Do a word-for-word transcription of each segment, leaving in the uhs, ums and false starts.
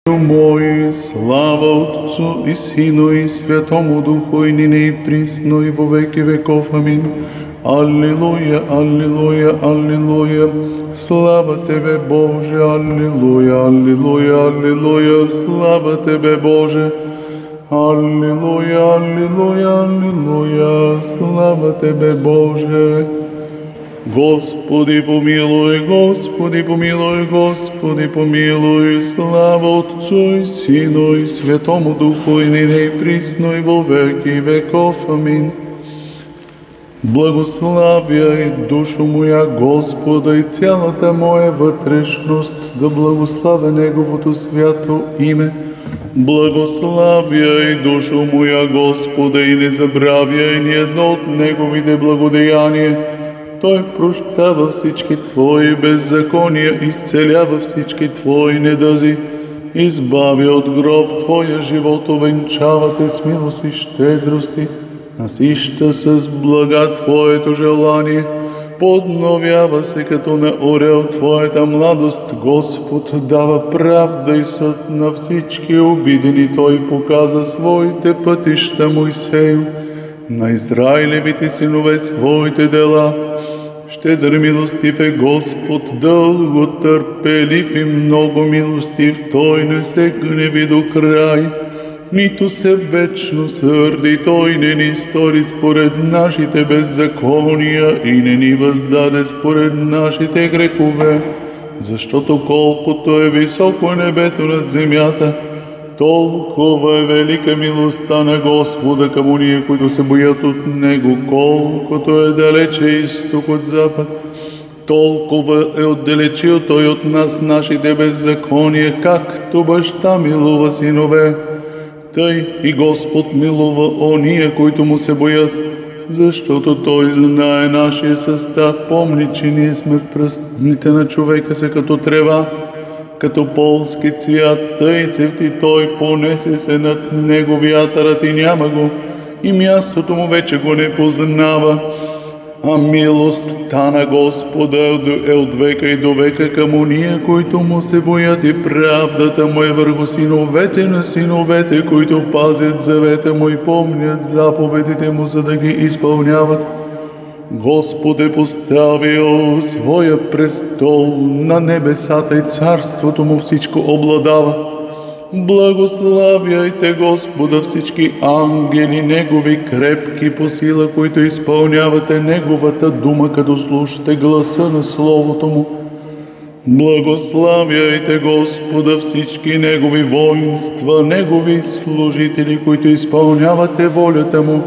мой, слава Отцу и Сину и Святому Духу, и нине и присно, и во веки веков. Амин. Аллилуйя, аллилуйя, аллилуйя. Слава Тебе, Боже, аллилуйя, аллилуйя, аллилуйя. Слава Тебе, Боже. Аллилуйя, аллилуйя, аллилуйя. Слава Тебе, Боже. Господи помилуй, Господи помилуй, Господи помилуй, слава Отцу и Сину и Святому Духу, и нине и присно, и во веки веков. Амин. Благославяй душу моя Господа и цялата моя вътрешност, да благославя Неговото свято име. Благославяй душу моя Господа и не забравяй ни едно от Неговите благодеяния. Той прощава всички Твои беззакония, изцелява всички Твои недъзи, избавя от гроб Твоя живот, овенчава Те с милост и щедрости, насища с блага Твоето желание, подновява се като на орел Твоята младост. Господ дава правда и съд на всички обидени, Той показа своите пътища Моисею, на Израилевите синове своите дела. Щедър милостив е Господ, дълго търпелив и много милостив, Той не се гневи до край, нито се вечно сърди, Той не ни стори според нашите беззакония и не ни въздаде според нашите грехове, защото колкото е високо небето над земята, толкова е велика милостта на Господа към уния, които се боят от Него. Колкото е далече изток от запад, толкова е отдалечил Той от нас нашите беззакония, както баща милува синове. Тъй и Господ милува ония, които Му се боят, защото Той знае нашия състав. Помни, че ние сме пръстните на човека се като трева, като полски цвят, тъй цъфти Той, понесе се над него вятърът и няма го, и мястото му вече го не познава. А милостта на Господа е от века и до века към уния, които Му се боят, и правдата Му е върху синовете на синовете, които пазят завета Му и помнят заповедите Му, за да ги изпълняват. Господ е поставил своя престол на небесата и царството Му всичко обладава. Благославяйте Господа всички ангели, Негови крепки по сила, които изпълнявате Неговата дума, като слушате гласа на Словото Му. Благославяйте Господа всички Негови воинства, Негови служители, които изпълнявате волята Му.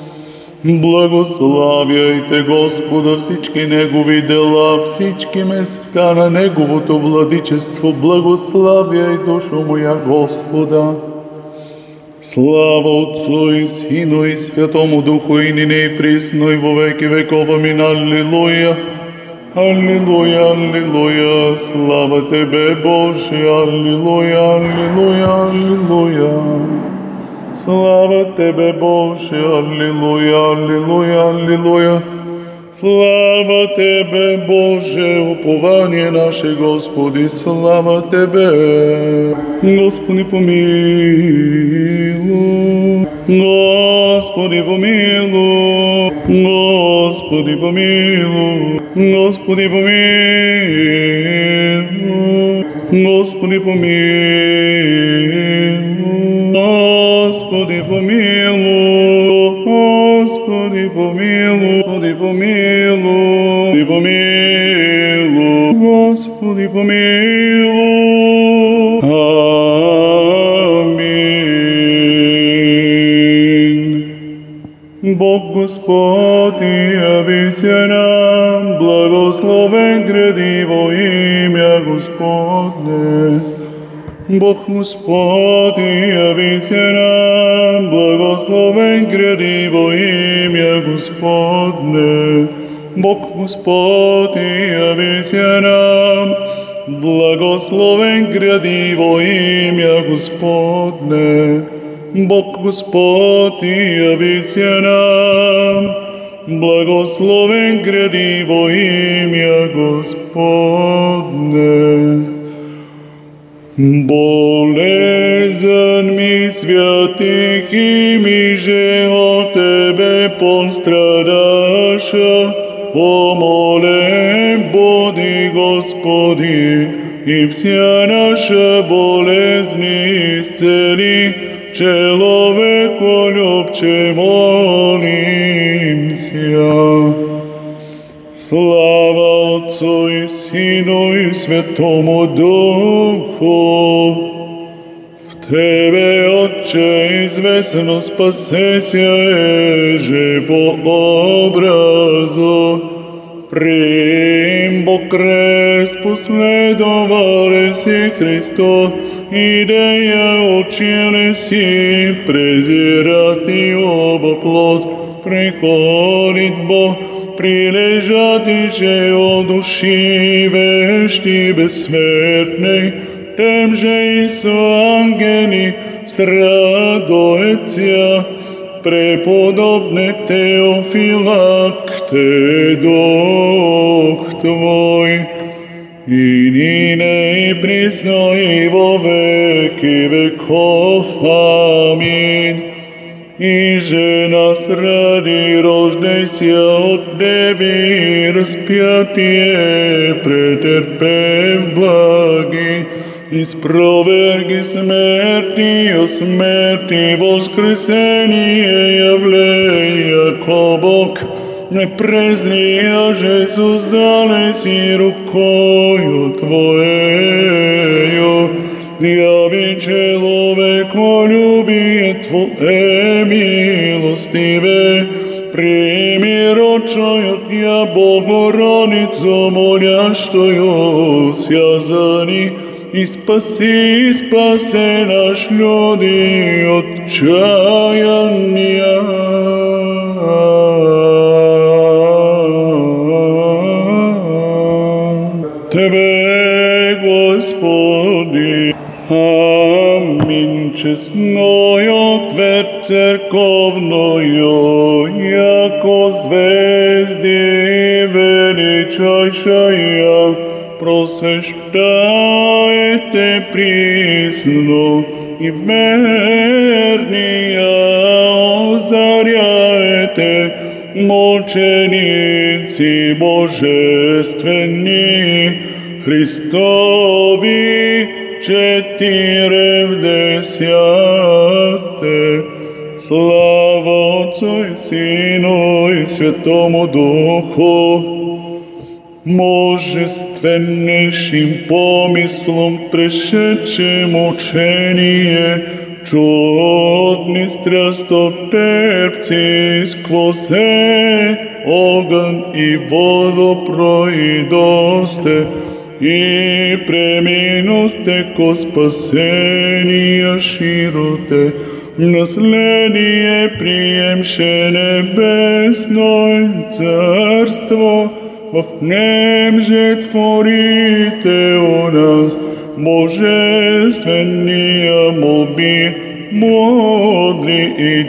Благославяйте Господа всички Негови дела, всички места на Неговото владичество. Благославяй душу моя Господа. Слава Отцу и Сину и Святому Духу, и нине и присно, и во веки веков. Амин. Аллилуйя. Аллилуйя, аллилуйя. Слава Тебе, Боже. Аллилуйя, аллилуйя, аллилуйя. Слава Тебе, Боже, аллилуйя, аллилуйя, аллилуйя. Слава Тебе, Боже, упование наше, Господи, слава Тебе. Господи помилуй, Господи помилуй, Господи помилуй, Господи помилуй, Господи помилуй. Господи помилуй, Господи помилуй, Господи помилуй, помилуй, Господи помилуй. Амин. Бог Господь яви се нам, благословен гради во имя Господне. Бог Господь яви се нам, благословен гради во имя Господне. Бог Господь яви се нам, благословен гради во имя Господне. Бог Господь яви се нам, благословен гради во имя Господне. Болезнmi святих imi, že o Tebe postradaša, помолем, Боди Господи, и вся наша болезни исцели, человеколюбче молимся. Слава Отцу и Сыну и Святому Духу. В Тебе, Отче, известно спасение же по образу. Прим Бог крест последовали си Христо, идея учили си презирати оба плод, приходит Бог, прилежати же о души вещи бессмертной, тем же и со ангели страдоеция, преподобне Теофилакте Дух Твой, и нине и присно и во веки веков. Аминь. И же нас ради рождеся от Деви распятие претерпев благи, испроверги смерти, о смерти воскресение явле, яко Бог не презри, а же создале си рукою Твоею, яви человеколюбие Твое милостиве, прими рочою я Богородицу молящую связани, и спаси, спаси наш люди отчаяния. Тебе, Господи, аминь, честною твердь церковною, яко звезди величайшая, просвещаете присно и верния озаряете, мученицы божественни, Христови четыревдесяте. Слава Отцу и Сыну и Святому Духу, мужественнейшим помыслом пришедшим учение, чудный страстотерпцы сквозь огонь и воду пройдосте, и преминусте ко спасения широте, наследие приемше небесное царство, в нем же творите у нас божественные молби, мудри и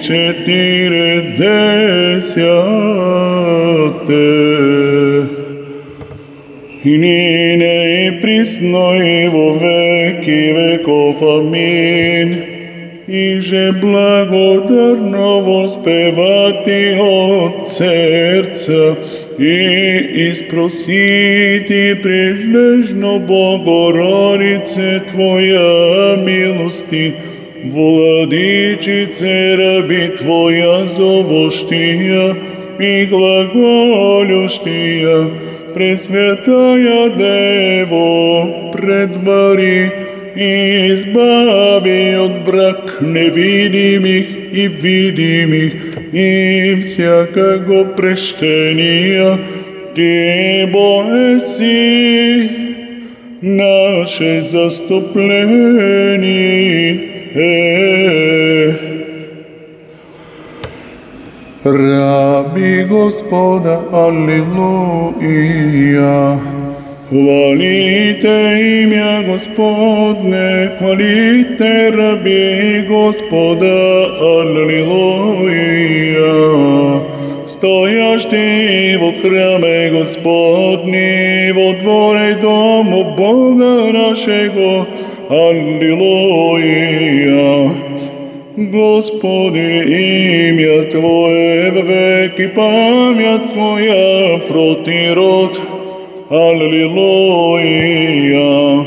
четыредесяте. И нине и присно и во веки веков. Аминь. И же благодарно воспевати от сердца и испросити прежнежно Богородице Твоя милости, Владичице раби Твоя зовощия и глаголющия, Пресвятая Дево, предвари и избави от брак невидимых и видимых и всякого прещения. Ты, Боэси, наше заступление. Раби Господа, аллилуйя. Хвалите имя Господне, хвалите раби Господа, аллилуйя. Стоящий во храме Господни, во дворе дому Бога нашего, Аллилуйя. Господи, имя Твое в веки, память Твоя в род и род. Аллилуйя.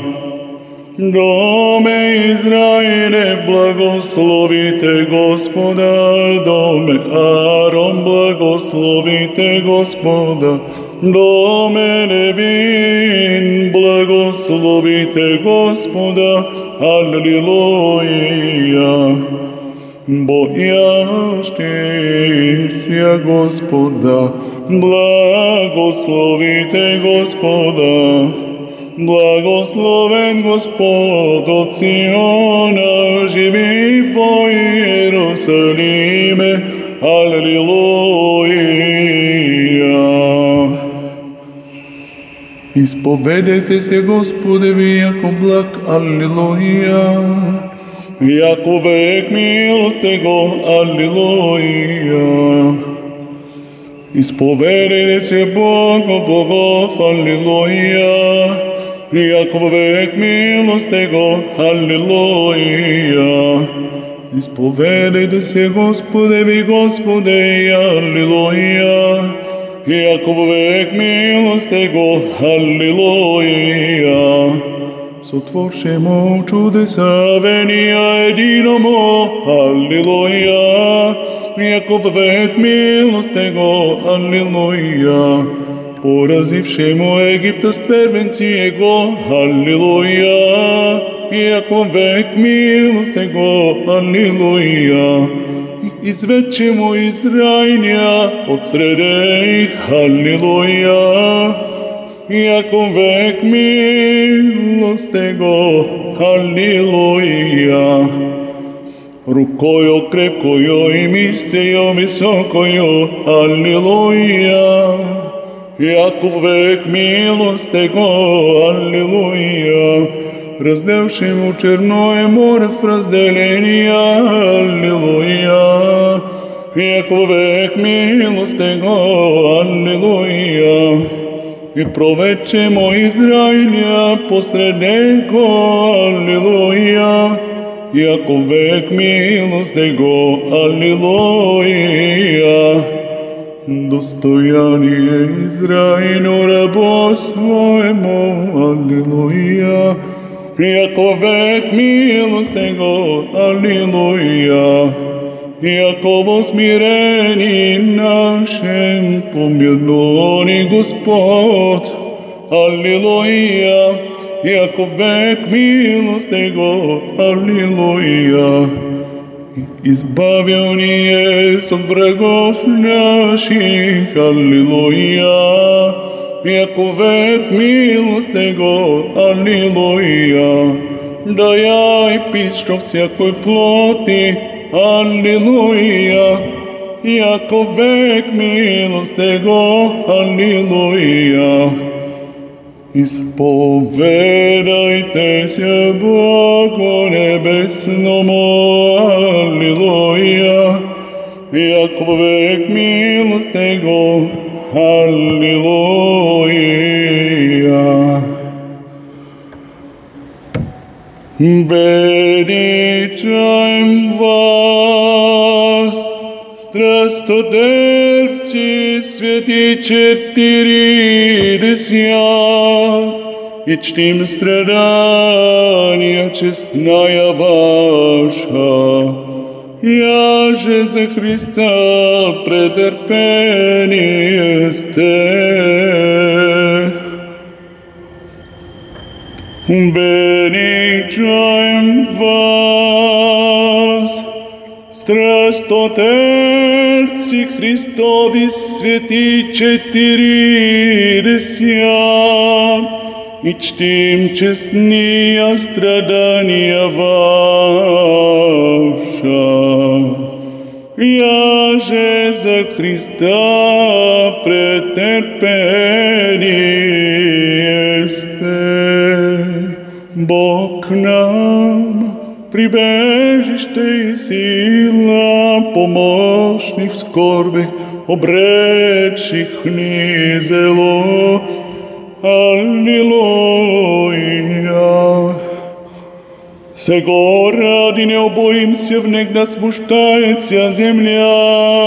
Доме Израилев, благословите Господа, доме Аарон, благословите Господа, доме Левин, благословите Господа, Аллилуйя. Боящийся Господа, благословите Господа. Благословен Господ от Сиона, живи в Иерусалиме. Аллилуйя. Изповедайте се, Господи, ви яко благ. Аллилуйя. Яко век милост Его. Аллилуйя. Изповедайте се, Бога богов. Аллилуйя. Яко век милост Его. Аллилуйя. Изповедайте се, Господи, ви Господи. Аллилуйя. Яко век милост Его. Аллилуйя. Сотворшемо чудеса вения единомо. Аллилуйя. Яко век милост Его. Аллилуйя. Поразившему Египта с первенци Его. Аллилуйя. Яко век милост Его. Аллилуйя. Изведшему Израиля от среде их. Аллилуйя. Яко век милост Его. Аллилуйя. Рукою крепкою и мышцею высокою. Аллилуйя. Яко век милост Его. Аллилуйя. Разделшему Черное море в разделения. Аллилуйя. Яко век милост Его. Аллилуйя. И проведшему Израиля посред него. Аллилуйя. Яко век милост Его. Аллилуйя. Достояние Израилю рабу своему. Аллилуйя. Яко век милост Его. Аллилуйя. Яко во смирении нашем помилуй Господ. Аллилуйя. Яко век милост Его. Аллилуйя. Избавил нас от врагов наших. Аллилуйя. Яко век милост Его. Аллилуйя. Даяй пищу всякой плоти. Аллилуйя. Яко век милост Его. Аллилуйя. Исповедайте се Богу небесному. Аллилуйя. Яко век милост Его. Аллилуйя. Величаем вас, страстотерпци, свети четыридесят, и чтим страдания честная ваша. Я же за Христа претерпение сте. Величаем вас, страстотерпци Христови, свети четыридесят, и чтим честные страдания ваша. Я же за Христа претерпение сте. Бог нам прибежище и сила, помощник в скорби, обречих ни зело. Аллилуйя. Сего ради не обоимся внег да смущается земля.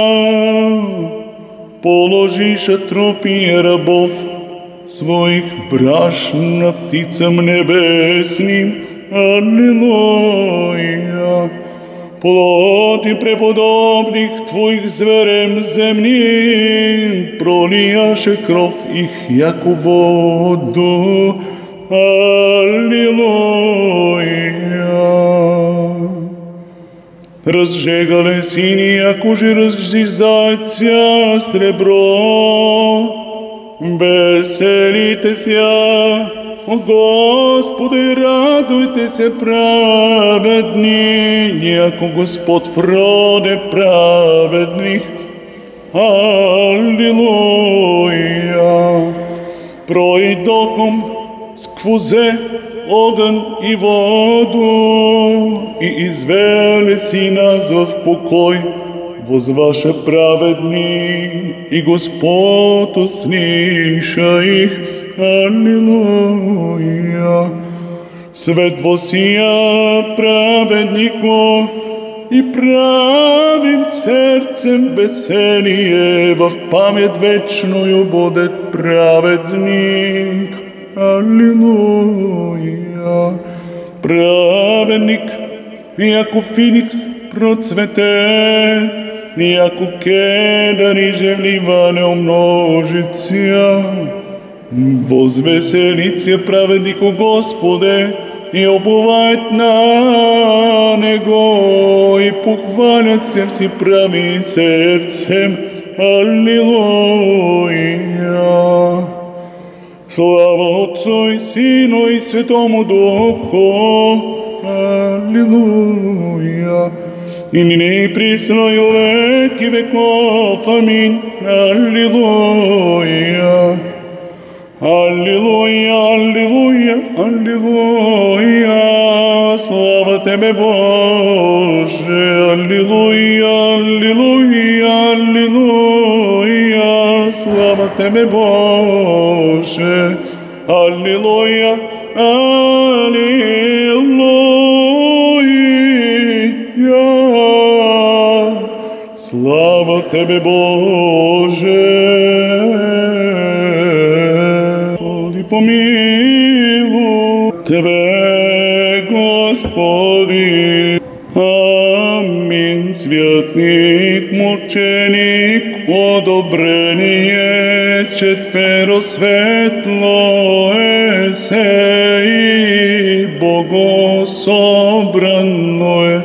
Положиша тропи рабов своих браш на птицам небесным. Аллилуйя. Плоти преподобных Твоих зверем земним пролияше кров их, яку воду. Аллилуйя. Разжегали сини, яку же разжизаться сребро. Веселитеся, о Господи, радуйтеся праведни, яко Господ в роде праведних. Аллилуйя. Пройдохом сквозе огън и воду и извели си нас в покой. Возваша праведни и Господ услиша их. Аллилуйя. Свет восия праведнику и правим сердцем веселие, в память вечную будет праведник. Аллилуйя. Праведник, яко феникс процветет, яко кедър и жевливане умножится. Возвеселится праведнику Господе и обувает на Него, и похвалят се все прави сердцем. Аллилуйя. Слава Отцу и Сыну и Святому Духу. Аллилуйя. И ныне и присно и во веки веков. Аминь. Аллилуйя. Аллилуйя, аллилуйя, аллилуйя. Слава Тебе, Боже. Аллилуйя, аллилуйя, аллилуйя. Слава Тебе, Боже. Аллилуйя, аллилуйя. Слава Тебе, Боже. Помилуй Тебе, Господи. Аминь. Святник мученик, одобрение четверо светло есе и богособранное.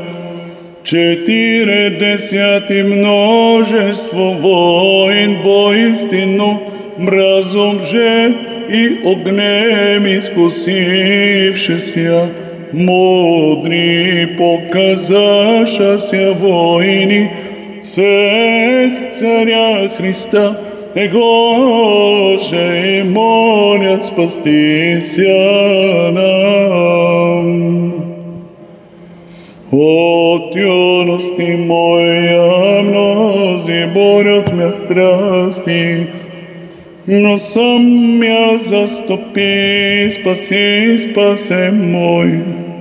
Четиредесяти множество воин воистину мразом же и огнем искусившися, мудри показавшися войни всех царя Христа, Его же и молят спастися нам. От юности моя мнози борят мя страсти, но сам я заступи, спаси, спасе мой.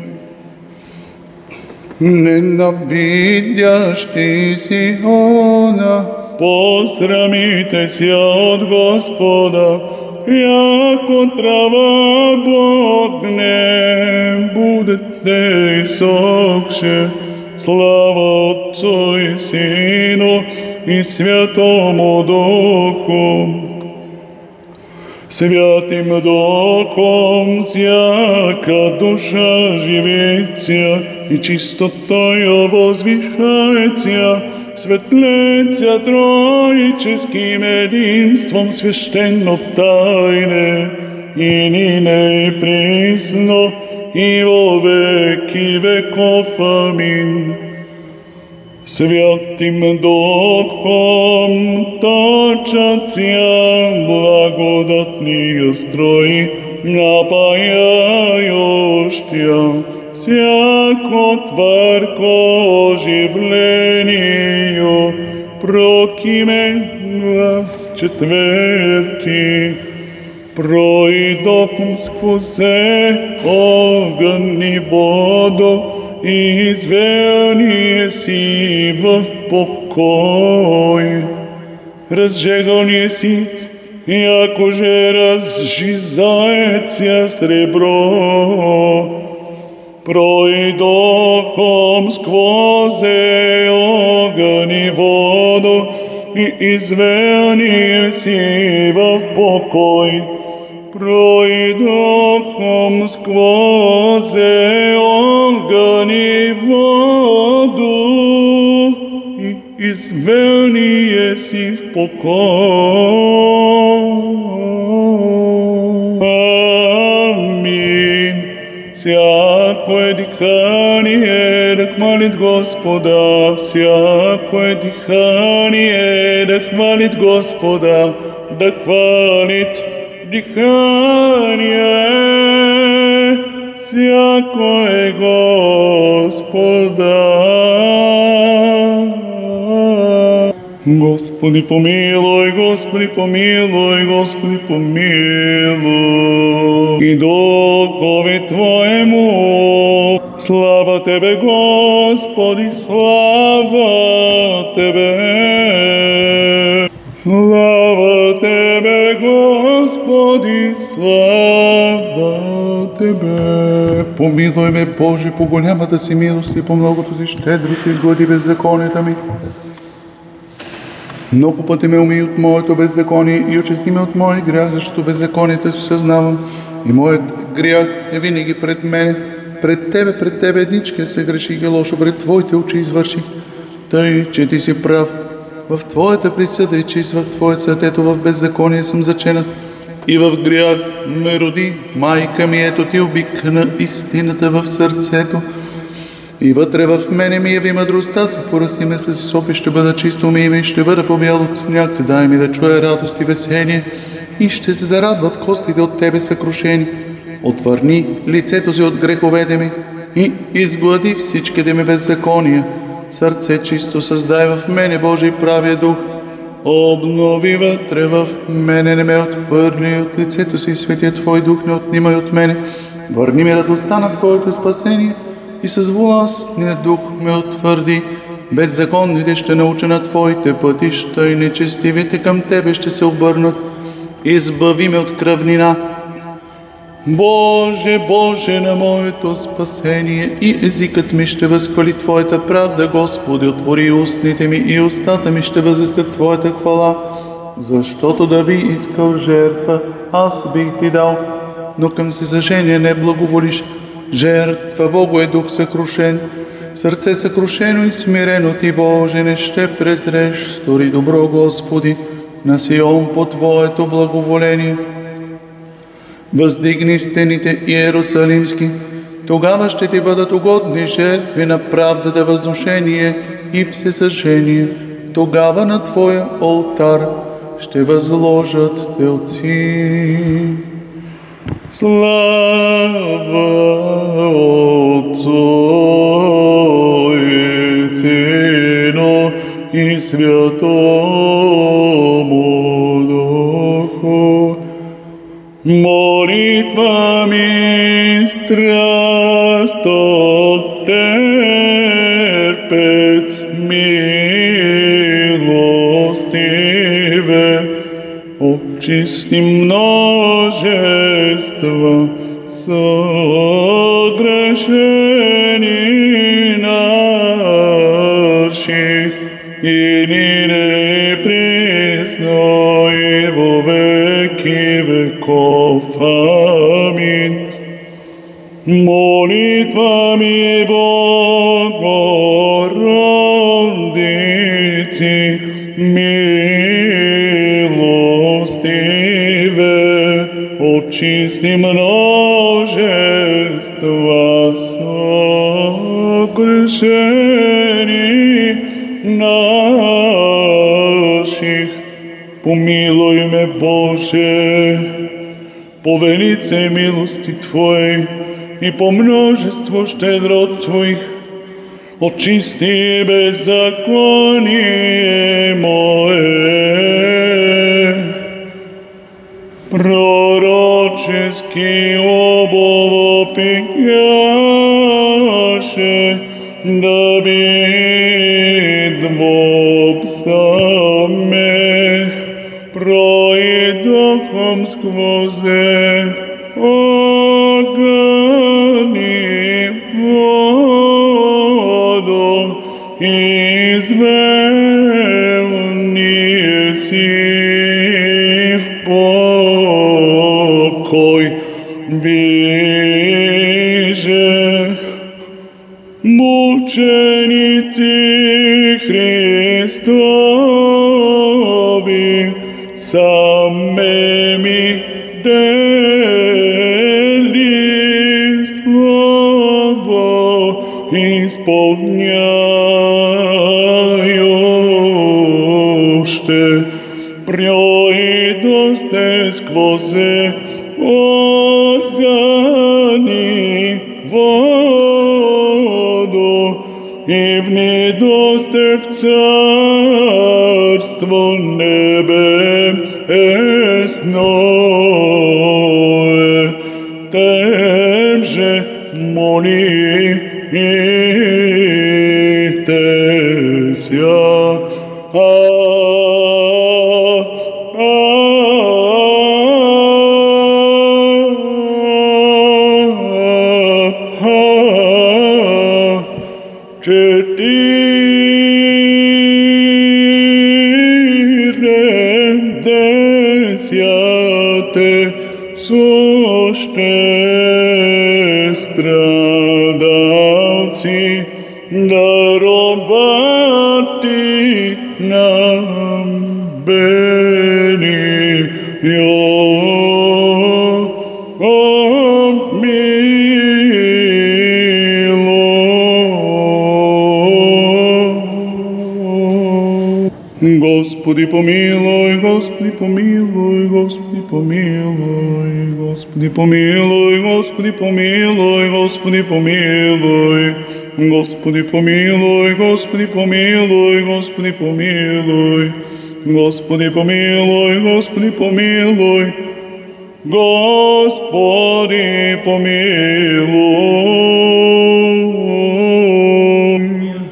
Ненавидящий Сиона, посрамитеся от Господа, яко трава Бог не будете иссохше. Слава Отцу и Сыну и Святому Духу. Святым Духом всяка душа живется, и чистотою возвышается, светлеется троическим единством священно тайны, и ныне и присно, и во веки веков. Аминь. Святым Духом точатся благодатные строи, напаяющие всяко тварь к оживлению. Прокиме глас четвертый. Пройдохм сквозь огън и воду, и извел си в покой. Разжегал ни си, яко же разжизаеция сребро. Пройдохом сквозь огън и воду, и извел ни си в покой. Пройдохом сквозь огън и воду, и извел ни си в покой. Амин. Всякое дыхание да хвалит Господа, всякое дыхание да хвалит Господа, да хвалит дыхание всякое Господа. Господи помилуй, Господи помилуй, Господи помилуй. И Духове Твоему, слава Тебе, Господи, слава Тебе. Слава Тебе, Господи, слава Тебе. Помилуй ме, Боже, по голямата си милост и по многото си щедрост, изглади беззаконията ми. Много пъти ме умий от моето беззаконие и очисти ме от моя грях, защото беззаконията си съзнавам. И моят грях е винаги пред мене. Пред Тебе, пред Тебе едничка се греших и лошо пред Твоите очи извърших. Тъй, че Ти си прав. В Твоята присъда и чист в Твое сърдето, в беззаконие съм заченат. И в грях ме роди майка ми, ето Ти обикна истината в сърцето. И вътре в мене ми яви мъдростта, се поръсни ме с изоп и ще бъда чисто умиме и ще бъда побял от сняг. Дай ми да чуя радост и веселие и ще се зарадват костите от Тебе съкрушени. Отвърни лицето си от греховете ми и изглади всичките ми беззакония. Сърце чисто създай в мене, Божий правия дух. Обнови вътре в мене, не ме отхвърли от лицето си, светия Твой дух не отнимай от мене. Върни ми радостта на Твоето спасение и с властния дух ме утвърди. Беззаконните ще науча на Твоите пътища и нечестивите към Тебе ще се обърнат. Избави ме от кръвнина. Боже, Боже на моето спасение, и езикът ми ще възхвали Твоята правда, Господи, отвори устните ми и устата ми ще възвестят Твоята хвала. Защото да би искал жертва, аз бих Ти дал, но към всесъжение не благоволиш. Жертва Богу е дух съкрушен, сърце съкрушено и смирено Ти, Боже, не ще презреш. Стори добро, Господи, на Сион по Твоето благоволение. Въздигни стените иерусалимски, тогава ще Ти бъдат угодни жертви на правдата, възношение и всесъжение. Тогава на Твоя олтар ще възложат телци. Слава Отцу и Сину и Святому Духу. Молитва ми страстотерпец милостиве, очисти множества съгрешени наших и ни не присно и во веки веков. Амин. Молитва ми, Богородици, милостиве, очисти множества съгрешени наших. Помилуй ме, Боже, по велице милости Твоей и по множество щедрот Твоих, очисти беззаконие мое. Пророк пророчески обово пеняше, Давид во псалме, пройдохом сквозе огни воду, извел не си в покой, виже мученици Христови, саме ми дели слово изпълняюще, пройдосте сквозе огни воду и внидосте в царство небесное, тем же молитеся. Четиредесяте суще страдалци даровати нам Господи помилуй, Господи помилуй, Господи помилуй, Господи помилуй, Господи помилуй, Господи помилуй, Господи помилуй, Господи помилуй, Господи помилуй, Господи помилуй, Господи помилуй, Господи помилуй.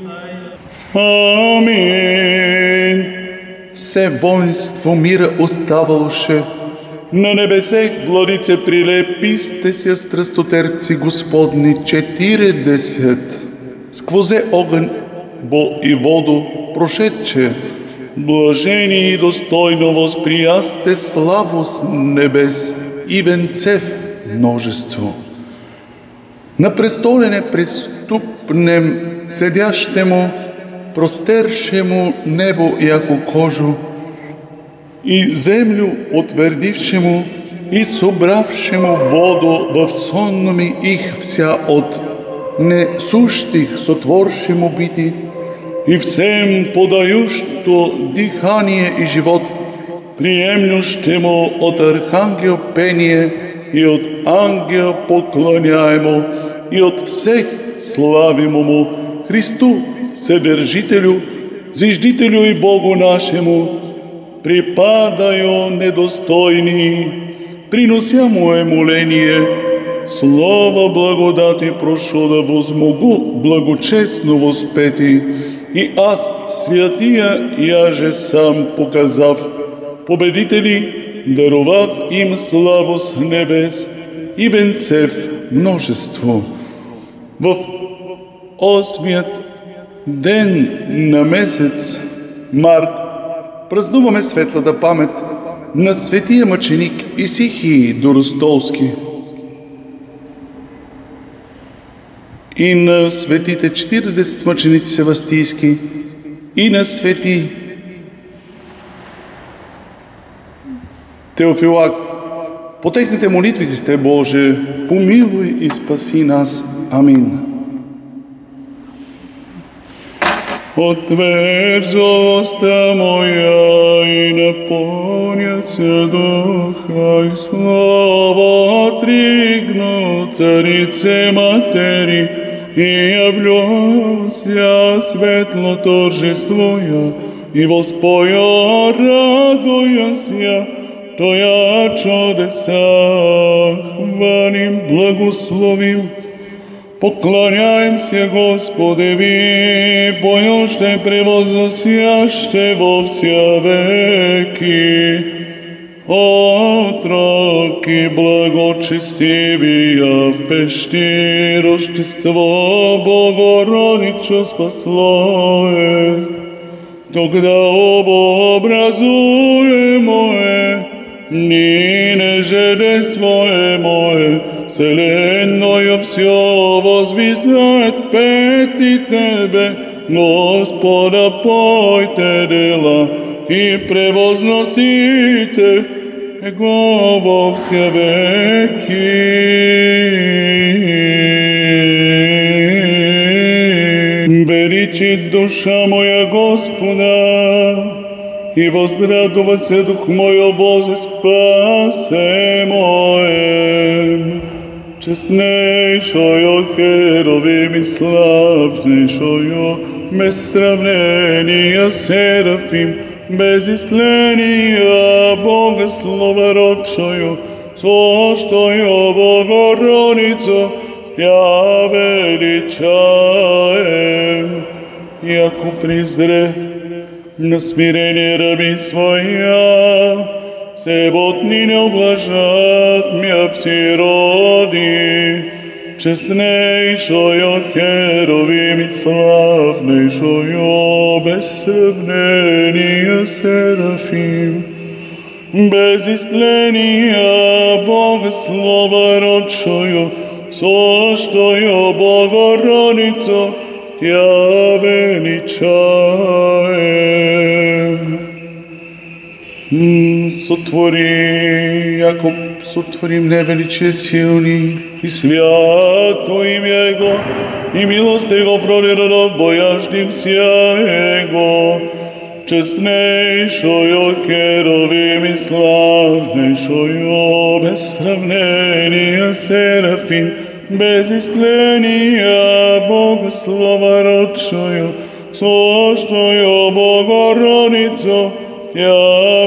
Амин. Все воинство мира оставаше. На небесех, владице, прилеписте се страстотерпци Господни четиридесет. Сквозе огън, бо и воду прошедче. Блажени и достойно възприясте славост небес и венцев множество. На престолене преступнем седящему, простершему небо яко кожу, и землю отвердившему, и собравшему воду в сонноми их вся от несущих сотворшему бити, и всем подающто дихание и живот, приемлющему от архангел пение и от ангел поклоняемо, и от всех славимому Христу, Вседержителю, Зиждителю и Богу нашему, припадаю недостойни, принося мое моление, слово благодати прошу да возмогу благочестно възпети, и аз, святия, яже сам показав, победители, даровав им славу с небес и венцев множество. В осмият ден на месец март празнуваме светлата памет на светия мъченик Исихий Доростолски и на светите четиридесет мъченици севастийски и на свети Теофилак. По техните молитви, Христе Боже, помилуй и спаси нас. Амин. Отверзо уста моя и напълнятся духа и слава отригну царице матери и явлюся светло торжествуя и воспоя радуяся Твоя чудеса, хвалим, благословим. Поклоняемся Господеви, поюще превозносяще во вся веки. Отроки благочестивия в пещи, Рождество Богородичо спасло ест. Тогда образуемо е, нине жеде своемо е, вселенную все возвизает пети Тебе, Господа, пойте дела и превозносите Его во все веки. Величит душа моя Господа, и возрадувался дух мой о Бозе спасе моем. Честнейшою херовим и славнейшою, без сравнения серафим, без истления Богослова родшою, сощою Богородицу, я величаем, яко призре на смирение раби своя, себотни не облажат мя всероди, честнейшою херовим и славнейшою, без сравнения серафим, без истления Богослова родшою, сощою Богородицу, я величаем. Сотвори, яко сотворим невеличие силни, и свято имя Его, и милост Его пролирала бояжнимся Его, честнейшою херовим и славнейшою, без сравнения серафим, без истления Богослова родшою, сощою Богородицу, я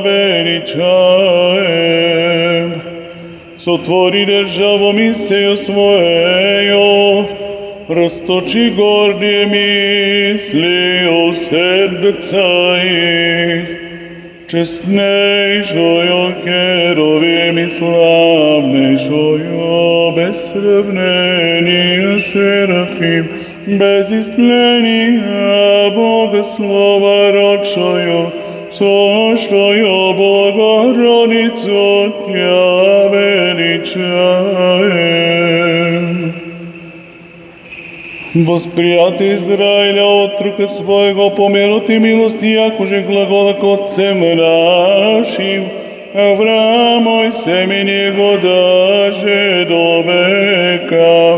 величаем. Сотвори державу миссию своею, расточи гордие мисли у сердца их, честнейшою херовим и славнейшою, без сравнения серафим, без истления Богослова родшою, сощою Богородицу, я величаем. Восприяти Израиля от рука своего по мирот и милости, якоже глагола к отцем нашим, Аврааму и семени его даже до века,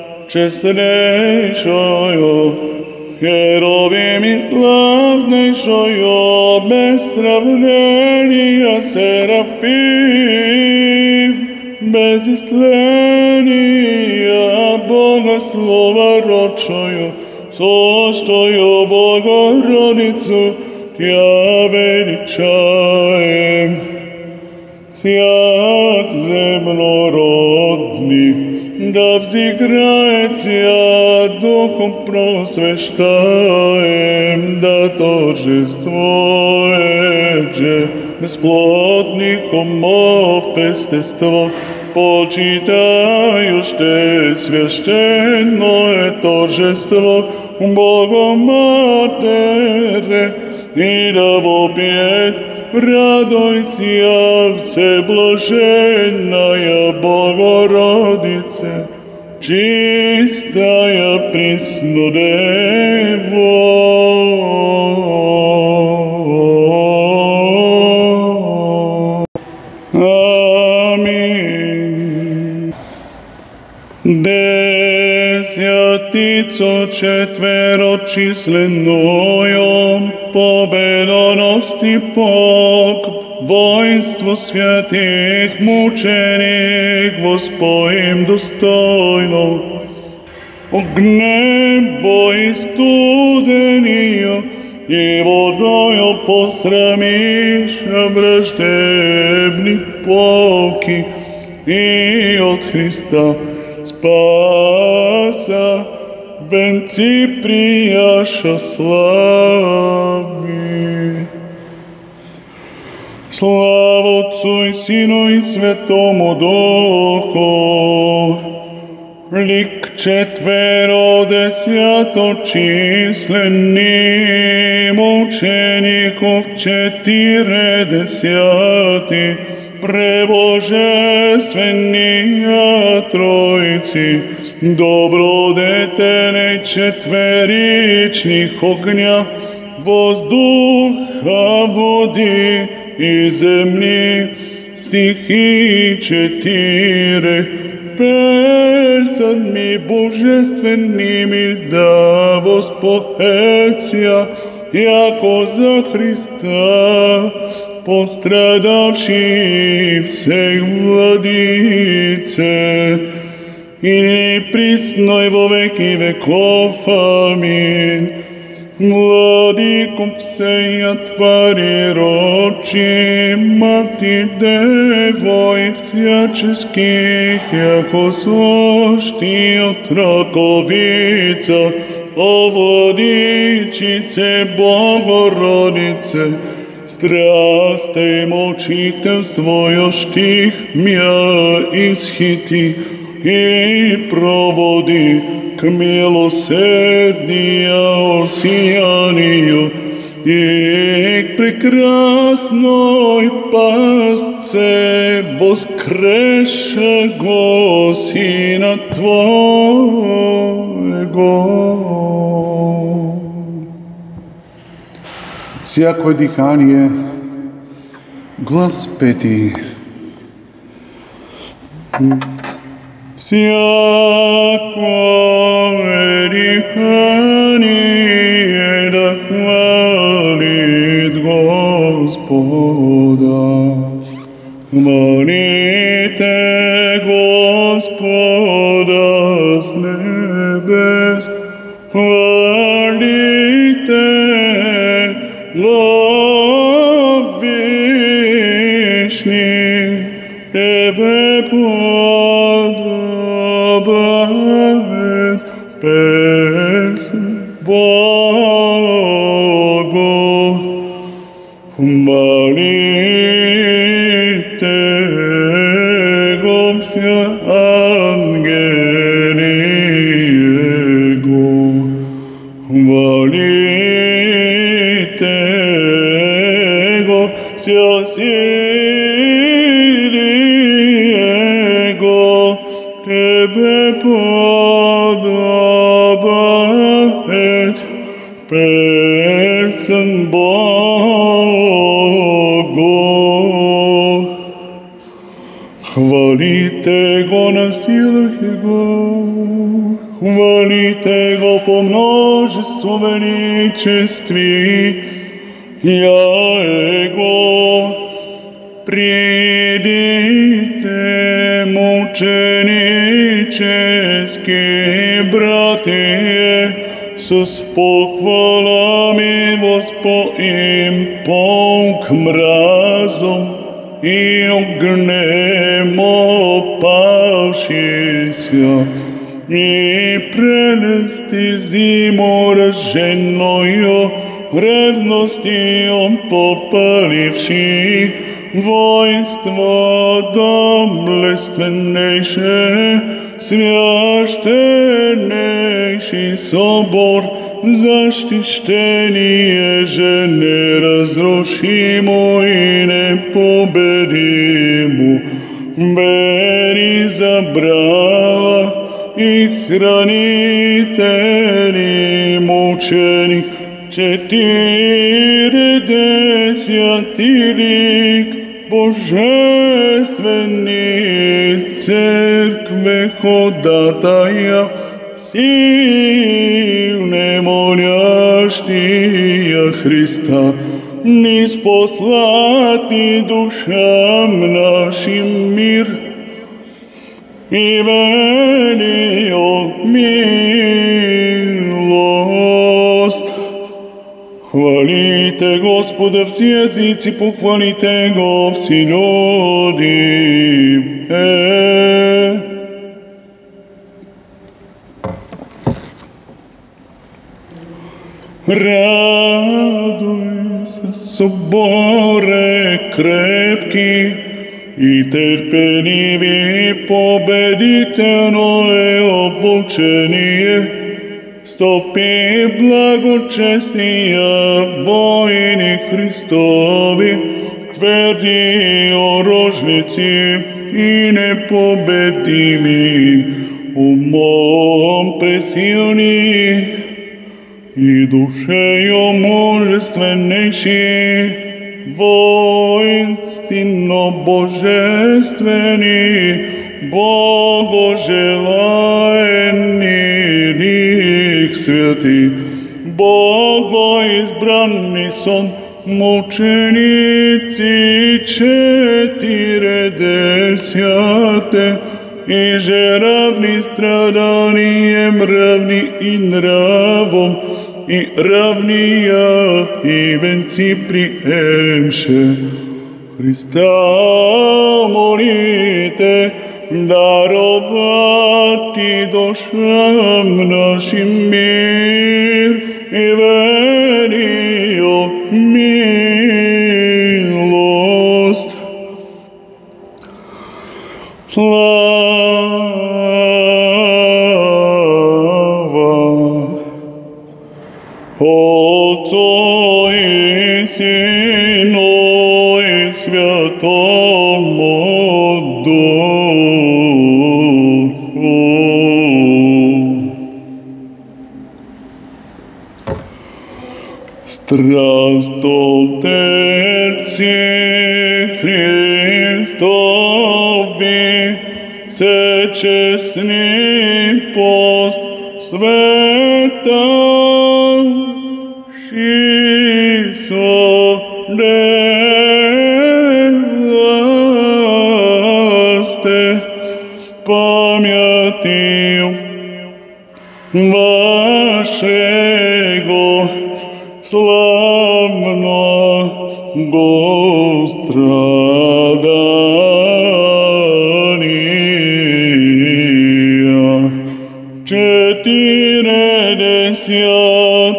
честнейшою херовим и славнейшою, без сравнения серафим, без истления Богослова родшою, сощою Богородицу, я величаем. Всяк земнородный, да взыграется духом просвещаем, да торжествует же бесплотных умов естество, почитающее священное торжество Богом Матере, и да вопиет: радуйся, всеблаженная Богородице, чистая Преснодево. Аминь. Десятицу четверочисленную победоносный Бог, воинство святых мученик воспоим достойно. Огнем бой студению и водою пострамиша враждебних полки, и от Христа спаса венци прияша слави. Слава Отцу и Сину и Святому Духу, лик четвероде святочислени, мучеников четиредесяти, пребожественния Троицы, добродетелей четверичных огня, воздуха, воды и земли, стихи четыре, персами божественными да воспоэция, яко за Христа, пострадавший всех владице, и пресной во веки веков. Аминь. Владико всея твари рочи, Мати Дево и всяческих, яко сошти от раковица, о Владичице Богородице, страстей мучительство ёштих мя исхити и проводи к милосердия осиянию и к прекрасной пастце воскресшего Сына Твоего. Всякое дыхание, глас пети. Всякое дыхание да хвалит Господа. Хвалите Господа с небес, хвалите Вовечный, Тебе подобает песнь Богу. Хвалите Го все ангели Его, хвалите Го все силы Его, Тебе подобает песнь Богу. Хвалите Го на силах Его, хвалите Го по множеству величествий, я Его. Придите, мученические братья, с похвалами воспоим полк мразом и огнем опавшийся, и прелести зиму рожденную, ревностью попаливший, воинство доблественнейше, священнейший собор, защищение же неразрушимо и непобедимо, бери забрала и хранители мученик, четыредесятый лик божественный церкви ходатая, сильне молящия Христа, ниспослати душам нашим мир и велию милость. Хвалите Господа все езици, похвалите Го все люди. Е. Радуйся, соборе крепки, и терпеливи, победително е обучение. Стопи благочестия, воини Христови, тверди оружници и непобедими, умом пресилни и душею мужественнейши, воинственно божествени, богожелаени лик святи, богоизбранни сон, мученици четиредесяте, и же равни страданием, равни и нравом, и равния и венци приемше. Христа молите, даровати душам нашим мир и велию милост. Слава Отцу и Сыну и Святому Духу. Страстолтерци Христови, всечестный пост света, Шисо памятью вашего славного страдания. Четыредесят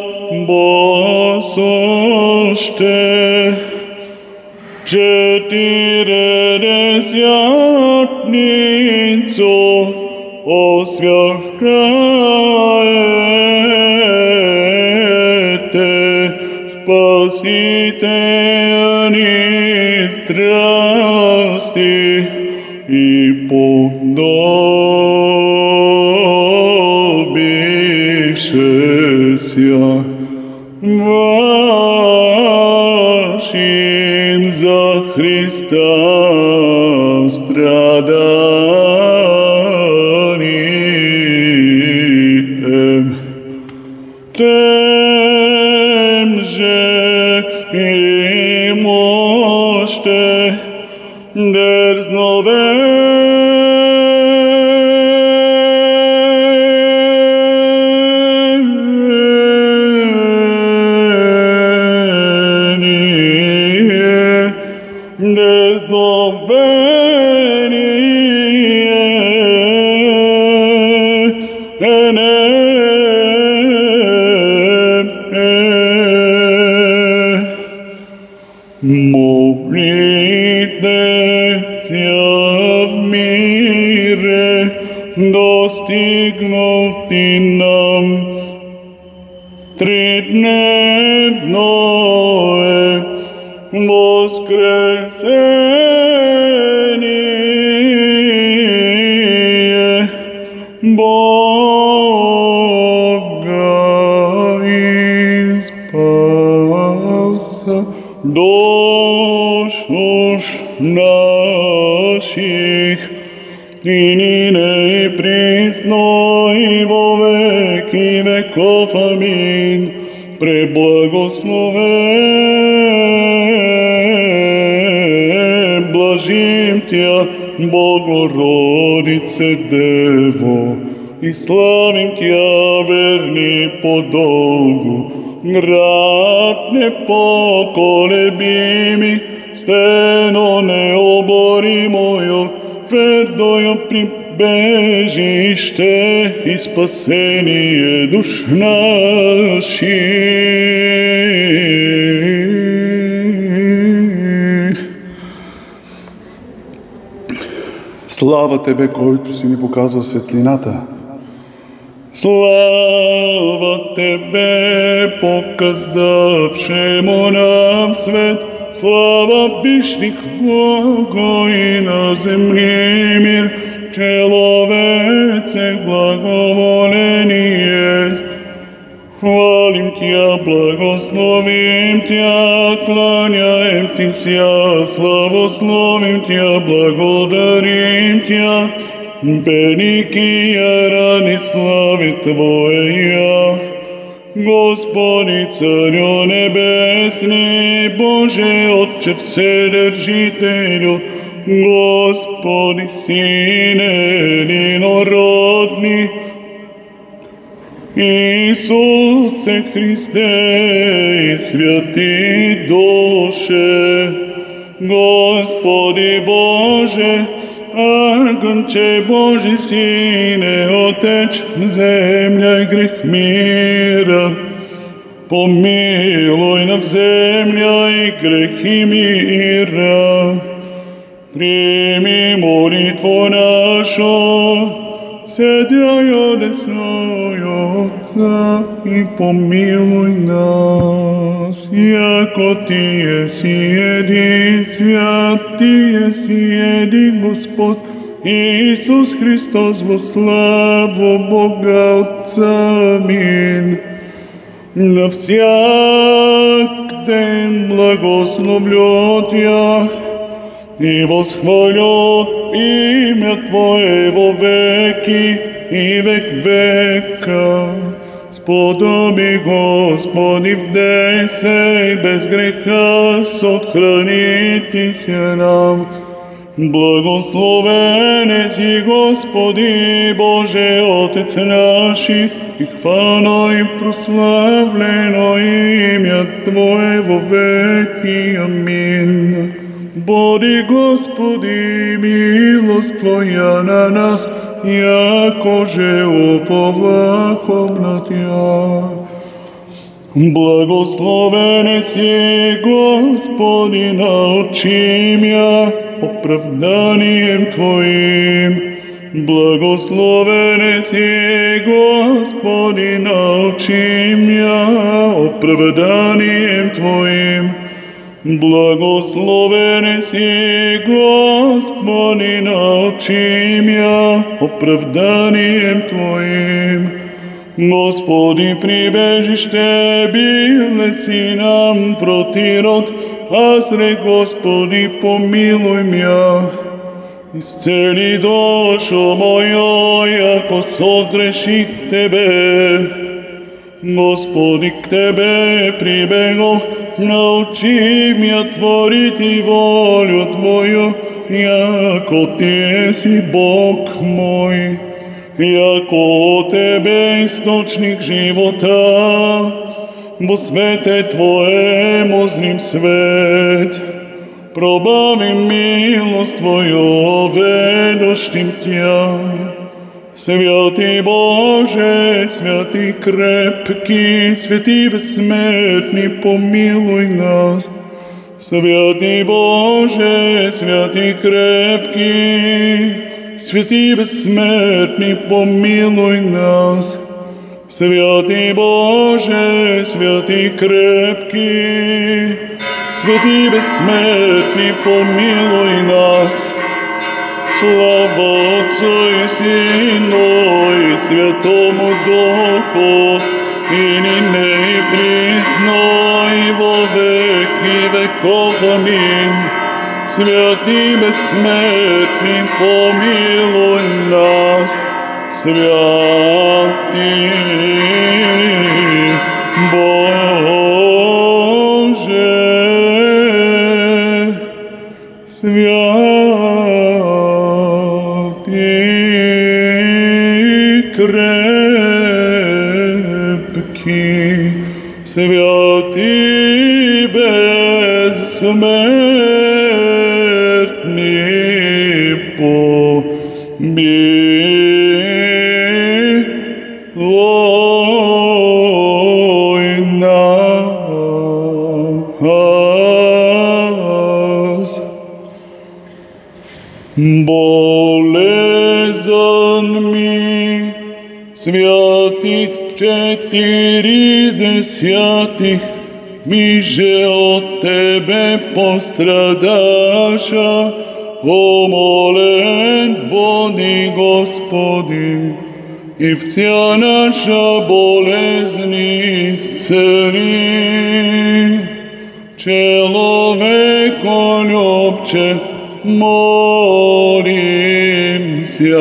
босоще, четыредесятницу освящаете, спасительные страсти и подобившееся вашим за Христа страданием. Тем же и можете дерзновение, молитесь в мире, достигнути нам тридневное воскресение Бога и Спаса душ наших, и ныне и присно и во веки веков. Аминь. Преблагословен блажим Тя, Богородице Дево, и славим Тя, верни по долгу, grad nepokolebimi, steno neoborimojo, tvrdojo pribežište i spasenije duš naših. Слава Тебе, който си ни показал светлината. Слава Тебе, показавшему нам свет. Слава Вишних Бога и на земли мир. Человеце благоволение. Хвалим Тя, благословим Тя, кланяем Ти ся, славословим Тя, благодарим Тя, великие рани слави Твоя. Господи, Царю Небесный, Боже, Отче Вседержителю, Господи, Сине Единородный, Иисусе Христе и Святый Душе, Господи Боже, Агнче Божий Сине, Отеч земля и грех мира, помилуй на земля и грехи мира, прими молитву нашу, сидя десною Отца, и помилуй нас, яко Ти еси един свят, Ти еси един Господ, Иисус Христос во славу Бога Отца. Амин. На всяк ден благословлю Тя и восхвалю имя Твое во веки и век века. Сподоби, Господи, вдей се и без греха сохраните се нам. Благословен еси, Господи, Боже, Отец наших, и хвално и прославлено имя Твое во веки. Амин. Боди, Господи, милост Твоя на нас, яко же уповахом на Тя. Благословен си, Господи, научи мя оправданием Твоим. Благословен си, Господи, научи мя оправданием Твоим. Благословен си, Господи, научи мя оправданием Твоим. Господи, прибежище биле си нам протирот, азре, Господи, помилуй мя. Исцели душу мою, яко согреших Тебе. Господи, к Тебе прибегох, научи мя творити волю Твою, яко Ти си Бог мой. Яко Тебе источник живота, во свете Твоему зрим свет. Пробавим милост Твою, ведощим Тя. Святи Боже, святи крепки, святи безсмертни, помилуй нас. Святи Боже, святи крепки, святи безсмертни, помилуй нас. Святи Боже, святи крепки, святи безсмертни, помилуй нас. Слава Отцу и Сыну и Святому Духу, и ныне и присно и во веки веков. Аминь. Святый бессмертный, помилуй нас. Святый Боже, святый крепкий, святый бессмертный помилуй нас. Болезнь святых четыридесятых, ми же от Тебе пострадаша, умолен Боги Господи, и вся наша болезнь исцели. Человеколюбче, молимся.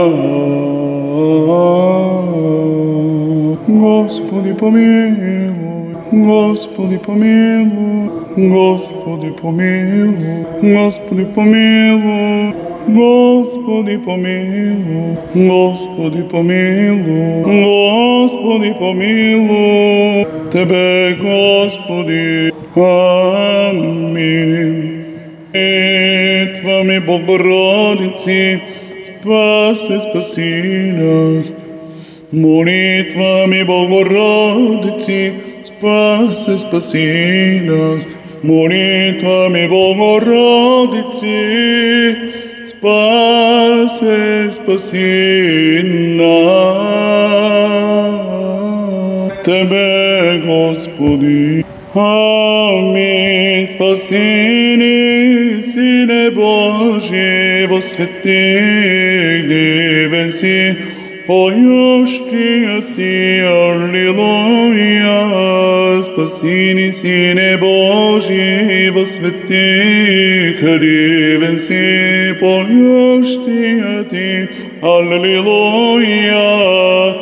Господи помилуй, Господи помилуй, Господи помилуй, Господи помилуй, Господи помилуй, Господи помилуй, Господи помилуй, Тебе, Господи, аминь. Молитвами Богородицы, спаси, спаси нас. Молитвами Богородицы, спаси, спаси нас. Молитвами Богородицы, спаси, спаси нас. Тебе, Господи, аминь. Спасение, Сыне Божий, во святых дивен си, поешь Ты, аллилуйя. Спасение, Сыне Божий, во святых дивен си, поешь Ты, аллилуйя.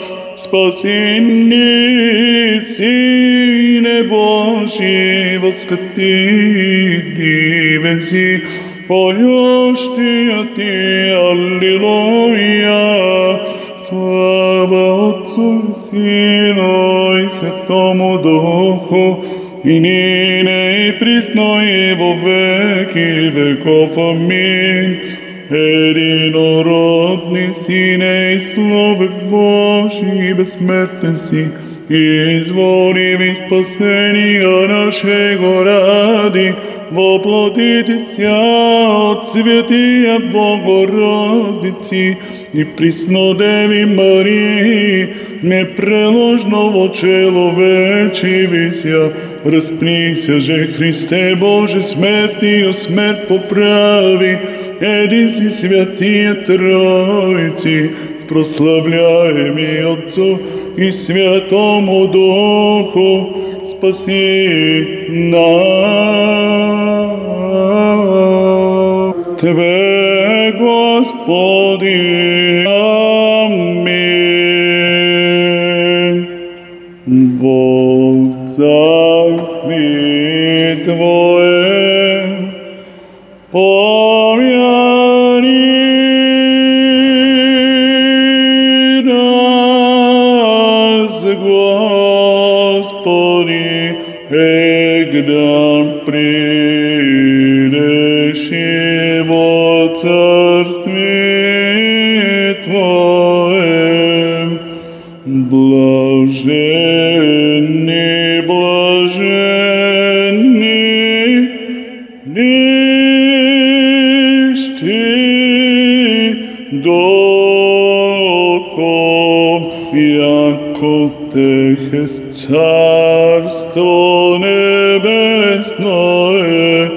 Спасение, Сыне Божий, во святых дивен си, поешь Ты, аллилуйя. Слава Отцу и Сыну и Святому Духу, и ныне и присно и во веки веков. Аминь. Единородный Сыне и Слово Божий, бессмертный си, изволи ви спасения нашего ради, воплотитеся от святия Богородицы и Преснодеви Марии, непреложного человечивися, распнися же, Христе Боже, смертью смерть поправи, един си святия Тройци, с прославляеми Отцу и Святому Духу, спаси нас. Тебе, Господи, аминь. Во царстве Твоем помяни нас, Господи, егдан придешь во царстве Твоем. Блаженни, блаженни, нищи духом, яко Тех есть Царство Небесное.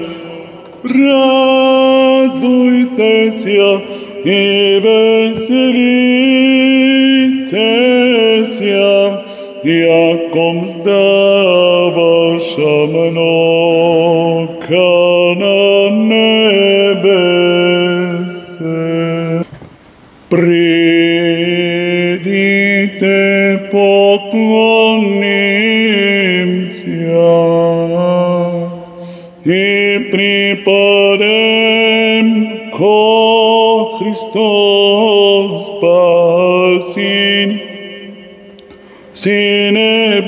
Радуйтесь и веселитесь, яком здаваша много на небесе. Придите, поклонимся и припадем ко Христу Спасителю. Sine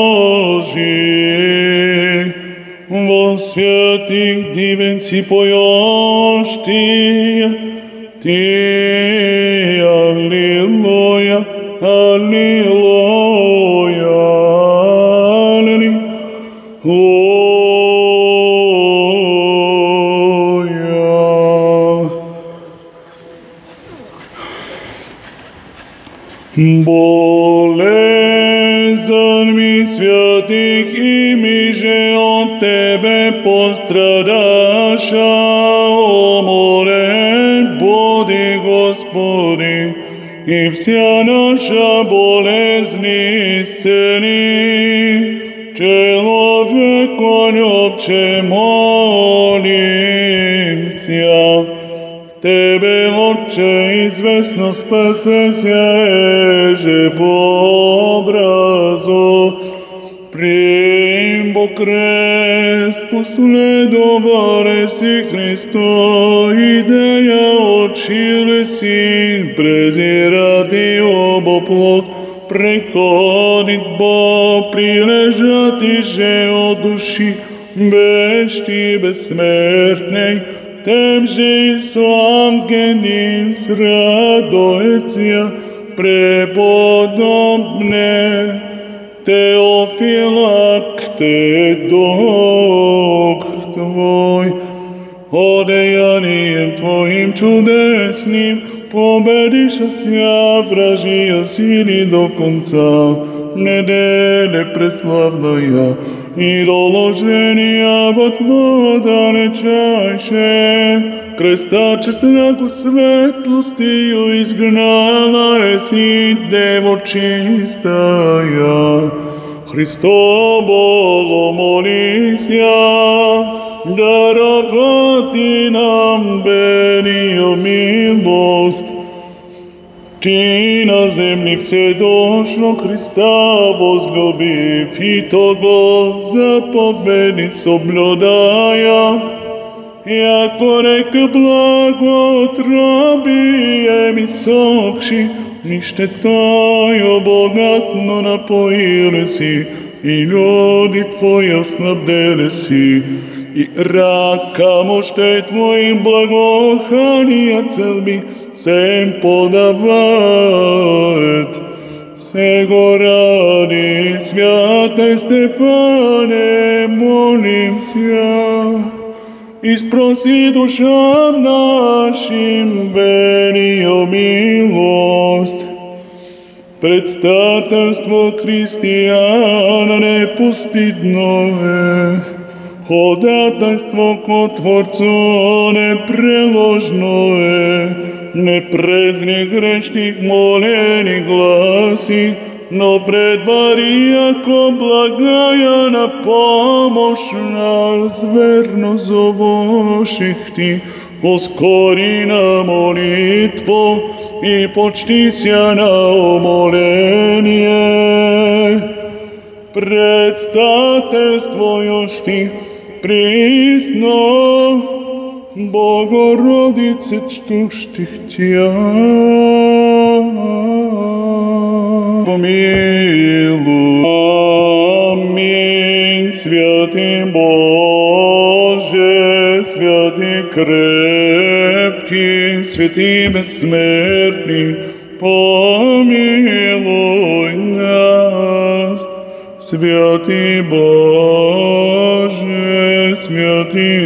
Božji, во святых дивенци поющие, Ти, Аллилуйя, Аллилуйя, Аллилуйя. Болезнь ми святых ими же от Тебе пострадаша, умолен буди, Господи, и вся наша болезнь исцели. Человеко любче молимся, Тебе, Отче, известно спасеся же по образу. Прим крест последовали все Христо, идея учили си презирати обоплот, приходит Бог, прилежати же от души, вещи бессмертной, тем же со ангелим срадуется преподобне. Теофилакте, Дух Твой, одеянием Твоим чудесным победишься вражья сили до конца. Неделя преславная, идоложения от Бога далечайше, креста честраку светлостью изгнала еси Дево чистая. Христо Богу молися, даровати нам велию милость. Ти на земле вседошно Христа возлюбив, и того заповеди соблюдая, яко река благоутробием иссохши, нищетою богатно напоили си, и люди Твои снабдили си, и рака мощей Твоим благоухания целби всем подавает. Сего ради святой Стефане молимся, и спроси душам нашим велию милость. Предстательство христиана непостидное, ходатайство ко Творцу непреложное, не презри грешник молени гласи, но предвари, яко благая на помощь нас, верно зовоших Ти, ускори на молитву и почтися на умоление. Предстательствуешь Ти присно, Богородице, чтущих Тя. Помилуй. Аминь. Святый Боже, святый крепкий, святый бессмертный, помилуй нас. Святый Боже, святый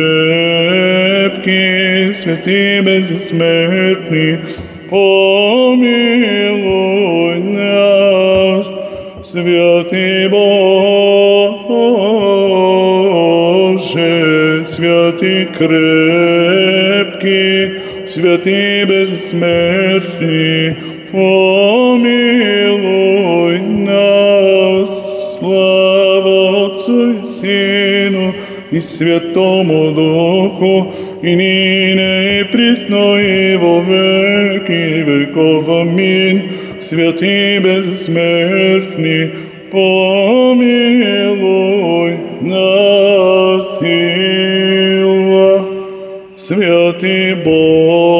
крепкий, святый бессмертный, помилуй нас. Святый Боже, святый крепкий, святый бессмертный, помилуй нас. Слава Отцу и Сыну и Святому Духу, и ныне и присно и во веки веков. Аминь. Святый бессмертный, помилуй нас. Сила. Святый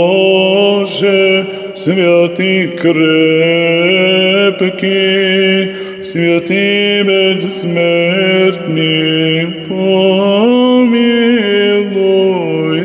Боже, святый крепкий, святый безсмертный, помилуй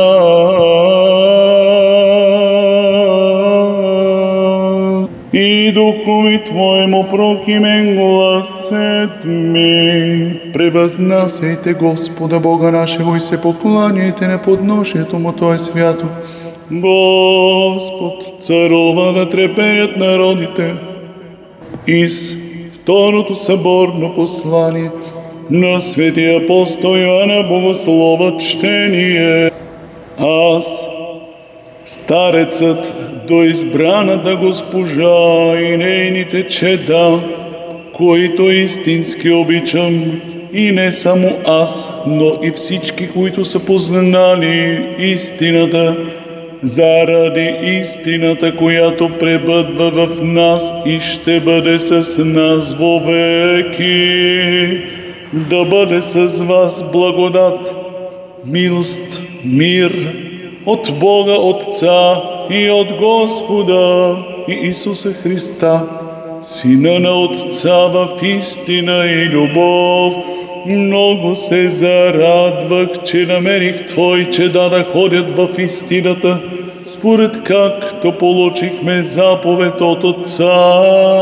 нас. И Духови Твоему прокимен гласет ми. Превъзнасяйте Господа Бога нашего и се покланяйте на подношието Му, То е свято. Господ царува да треперят народите. Из второто съборно послание на светия апостол Йоанна Богослова четение. Аз, старецът до избраната госпожа и нейните чеда, които истински обичам, и не само аз, но и всички, които са познали истината, заради истината, която пребъдва в нас и ще бъде с нас вовеки, да бъде с вас благодат, милост, мир от Бога Отца и от Господа и Исуса Христа, Сина на Отца в истина и любов. Много се зарадвах, че намерих Твои чеда да ходят в истината, според както получихме заповед от Отца.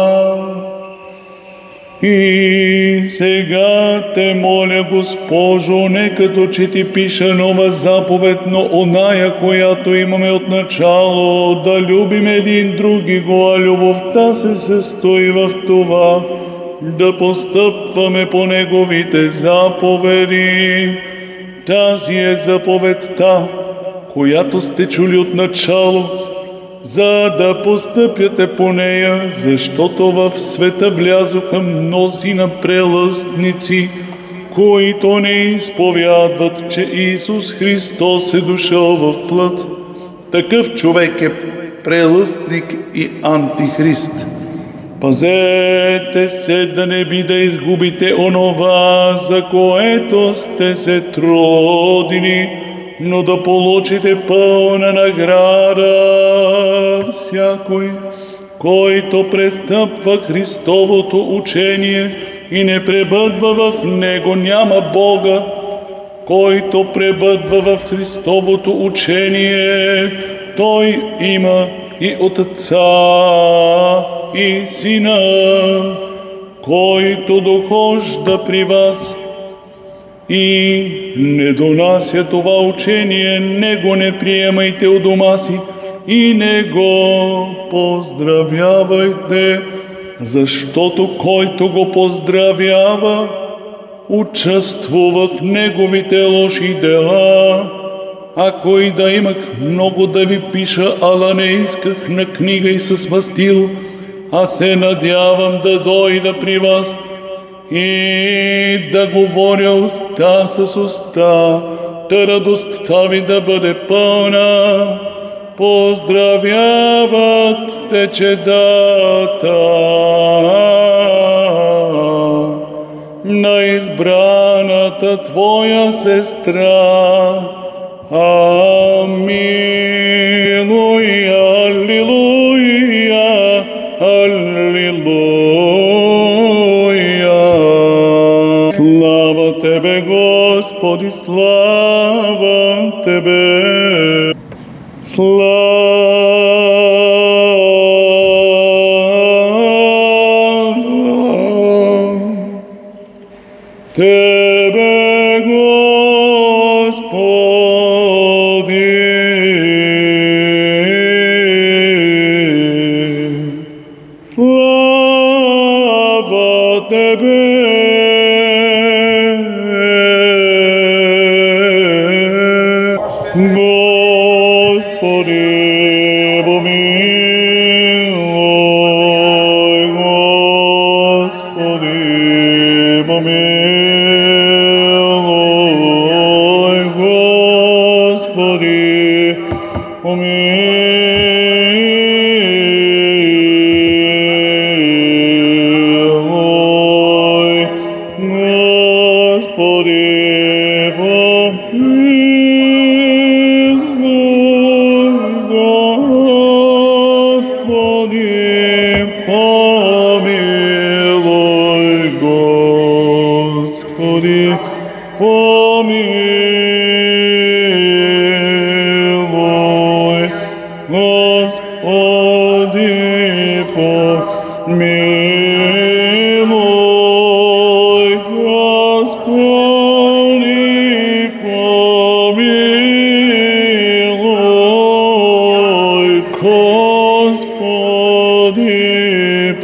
И сега те моля, Госпожо, не като че Ти пиша нова заповед, но оная, която имаме от начало, да любим един други го, а любовта се състои в това, да постъпваме по Неговите заповеди. Тази е заповедта, която сте чули от начало, за да постъпяте по нея, защото в света влязоха мнозина прелъстници, които не изповядват, че Исус Христос е дошъл в плът. Такъв човек е прелъстник и антихрист. Пазете се да не би да изгубите онова, за което сте се трудили, но да получите пълна награда. Всякой, който престъпва Христовото учение и не пребъдва в него, няма Бога. Който пребъдва в Христовото учение, той има и Отца и Сина. Който дохожда при вас и не донася това учение, не го не приемайте у дома си и не го поздравявайте, защото който го поздравява, участвува в неговите лоши дела. Ако и да имах много да ви пиша, ала не исках на книга и с мастил, а се надявам да дойда при вас и да говоря уста с уста, да радостта ви да бъде пълна. Поздравяват те чедата на избраната Твоя сестра. Амин. Аллилуйя, аллилуйя. Слава Тебе, Господи, слава Тебе. Слава Тебе, Господи. Слава Тебе. Господи, помилуй. Господи, помилуй, Господи, помилуй, Господи, помилуй, Господи,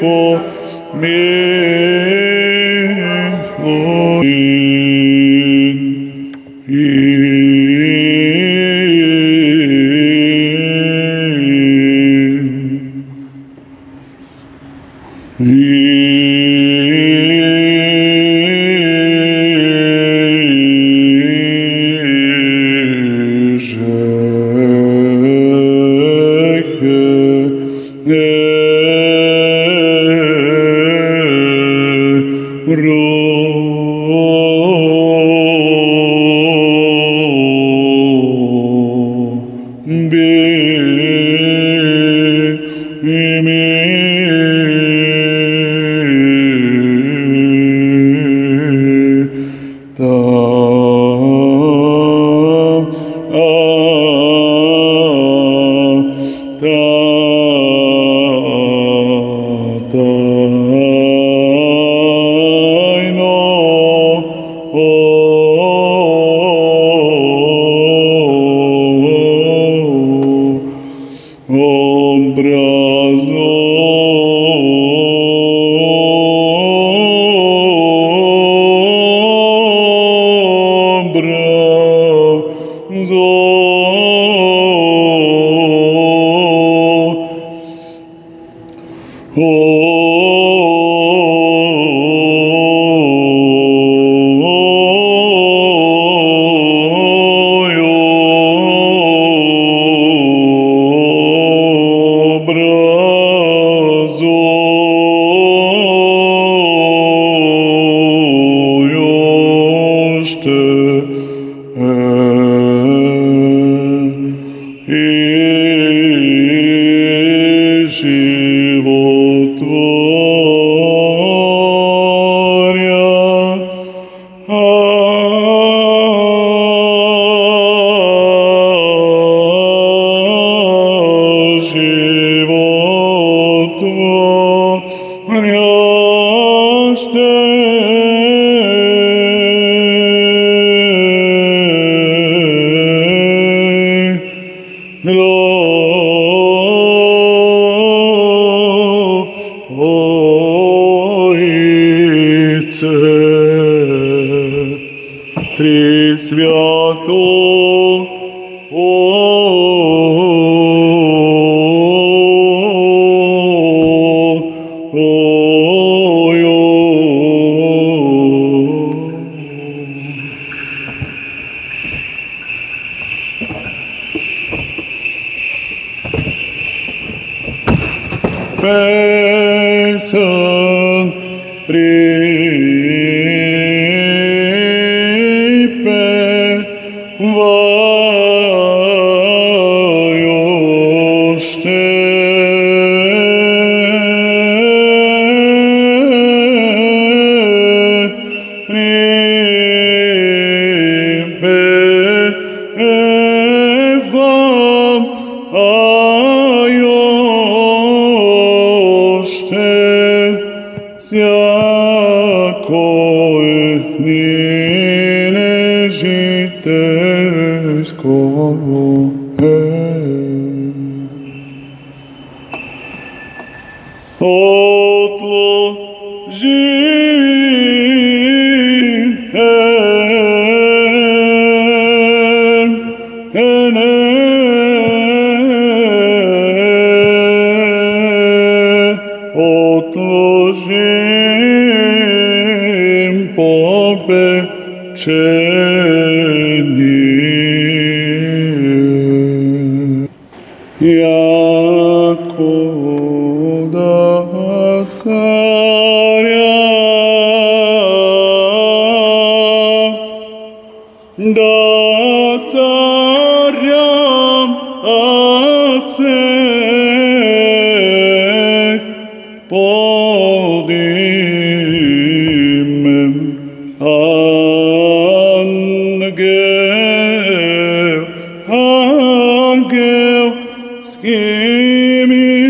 Podimem Ангел, ангел, скими,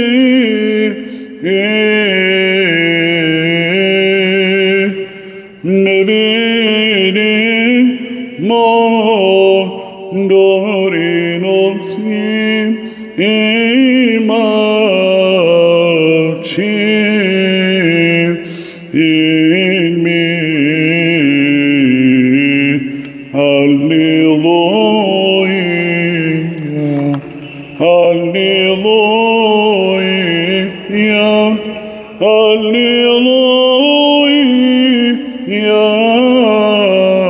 не видимо, дори носим и мълчим и ми. Аллилуйя, аллилуйя, аллилуйя.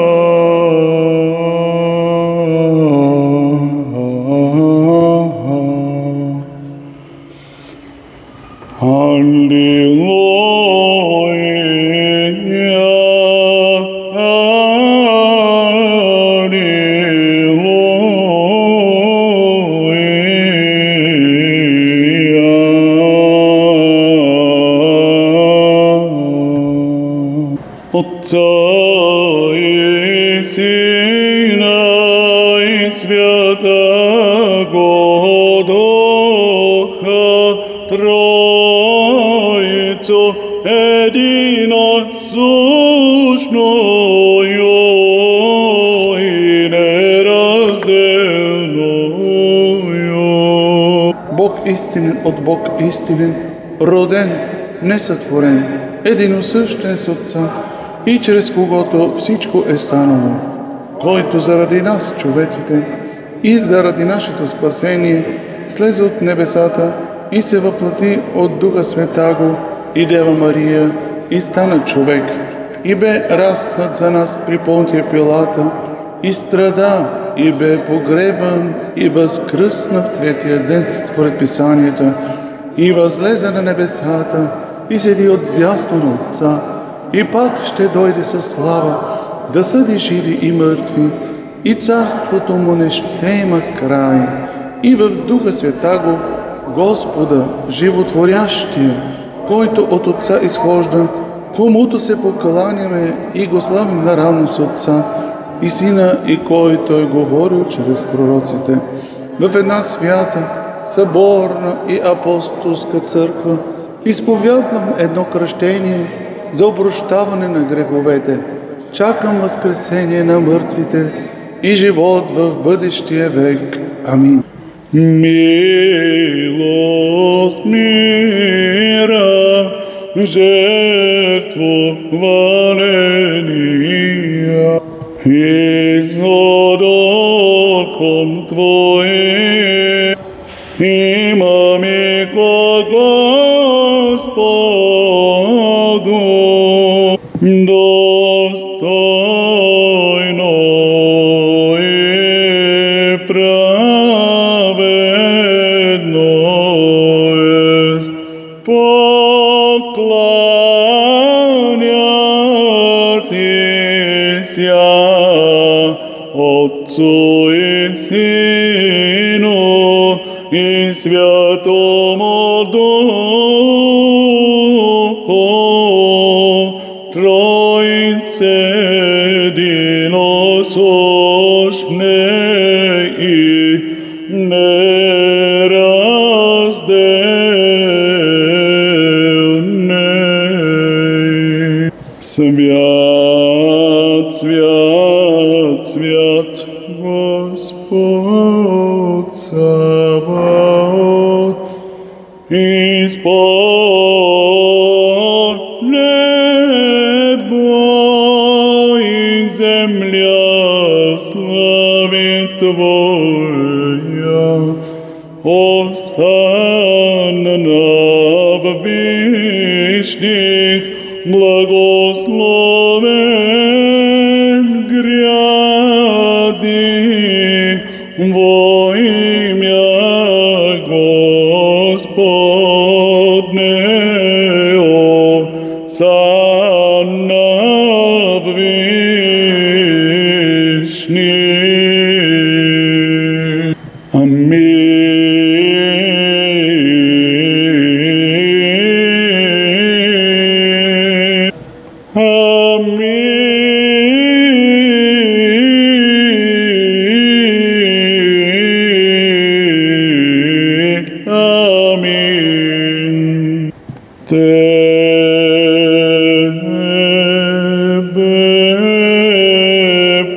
Отца и Сина и Святаго Духа, Троицу единосущною и неразделною. Бог истинен от Бог истинен, роден, несътворен, единосъщен с Отца, и чрез когото всичко е станало, който заради нас, човеците, и заради нашето спасение, слезе от небесата и се въплати от Духа Святаго и Дева Мария и стана човек, и бе разпнат за нас при Понтия Пилата, и страда, и бе погребан, и възкръсна в третия ден, според Писанието, и възлезе на небесата, и седи отдясно на Отца, и пак ще дойде със слава да съди живи и мъртви, и царството му не ще има край. И в Духа Святаго, Господа, животворящия, който от Отца изхожда, комуто се покланяме и го славим наравно с Отца и Сина, и който е говорил чрез пророците, в една свята, съборна и апостолска църква, изповядвам едно кръщение за опрощаване на греховете. Чакам възкресение на мъртвите и живот в бъдещия век. Амин. Милост, мира, жертвоваления, изходоком Твое, имаме ко Господу, достойно и праведно ест покланяти ся Отцу и Сину и Святому Духу, Троице единосущне и неразделне. Свят, свят, свят, Господь Саваоф, исполнен небо и земля слави Твоя, осанна в вишних, благословен гряди во имя Господне, осанна в вишних. Амин. Амин.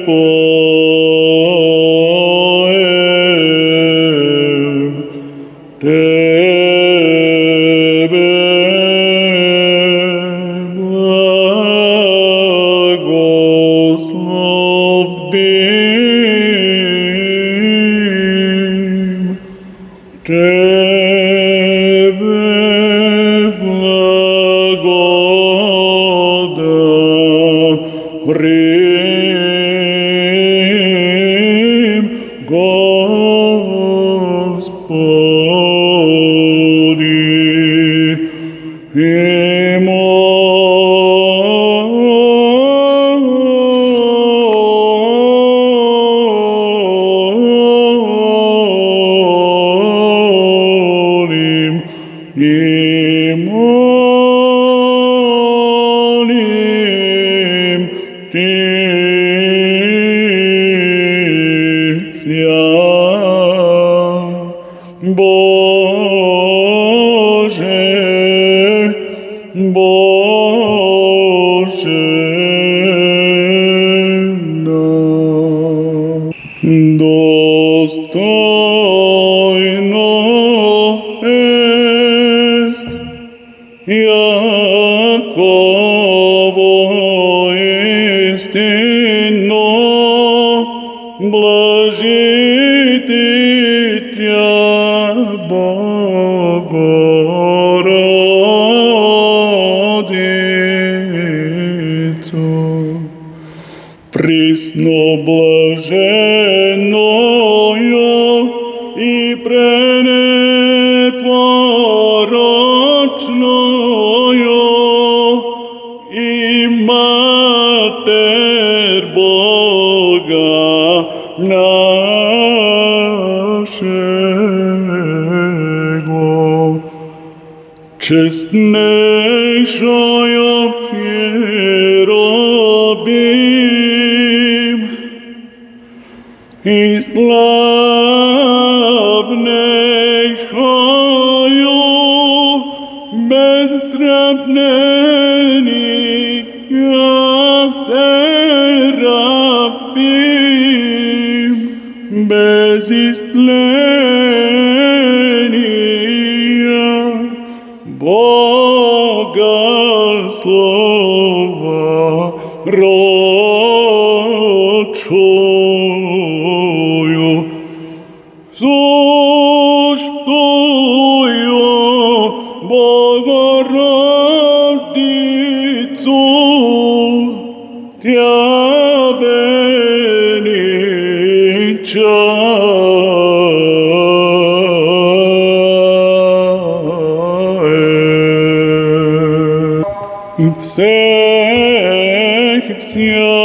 Честнейшая Херувим и славнейшою без сравнения Серафим, без истления Бога слова рочою, сущую Богородицу, Тя и всех и вся.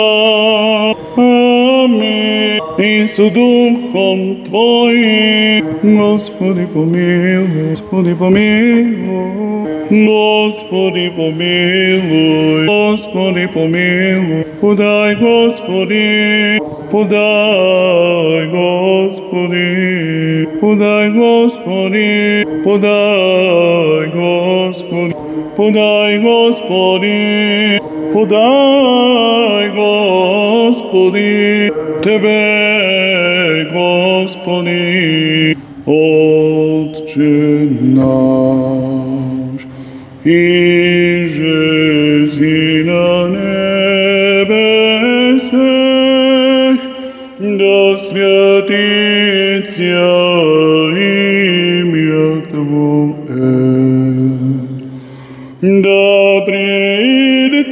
Аминь. И с Духом Твоим, Господи помилуй, Господи помилуй, Господи помилуй, Господи помилуй, подай, Господи, подай, Господи, подай, Господи, подай, Господи, подай, Господи, подай, Господи, Тебе, Господи, Отче наш, иже си на небесах, да святится имя Твое, да придет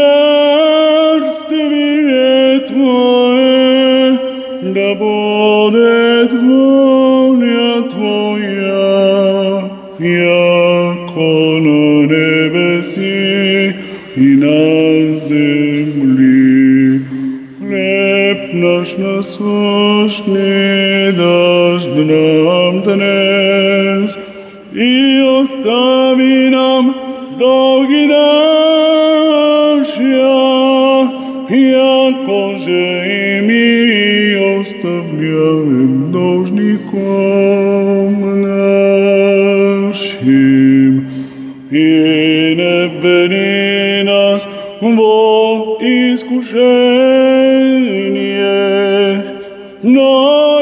царствие Твое, да будет воля Твоя, яко на небеси и на земли. Хлеб наш насущный дашь нам днес, и остави нам долги наши, яко же и мы оставляем должником нашим, и не введи нас во искушение, no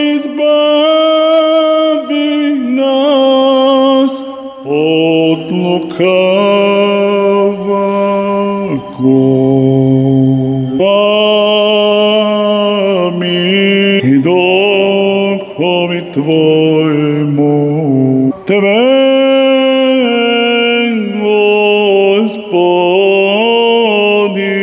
izbavi nas od lukavog. Amin. I duhovi tvojemu, tebe, Gospodi.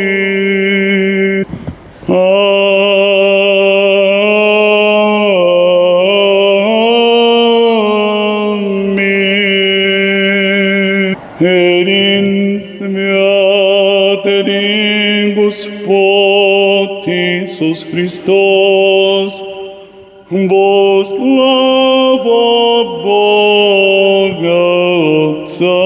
Amin. Един святен Господ Исус Христос, во слава Бога Отца.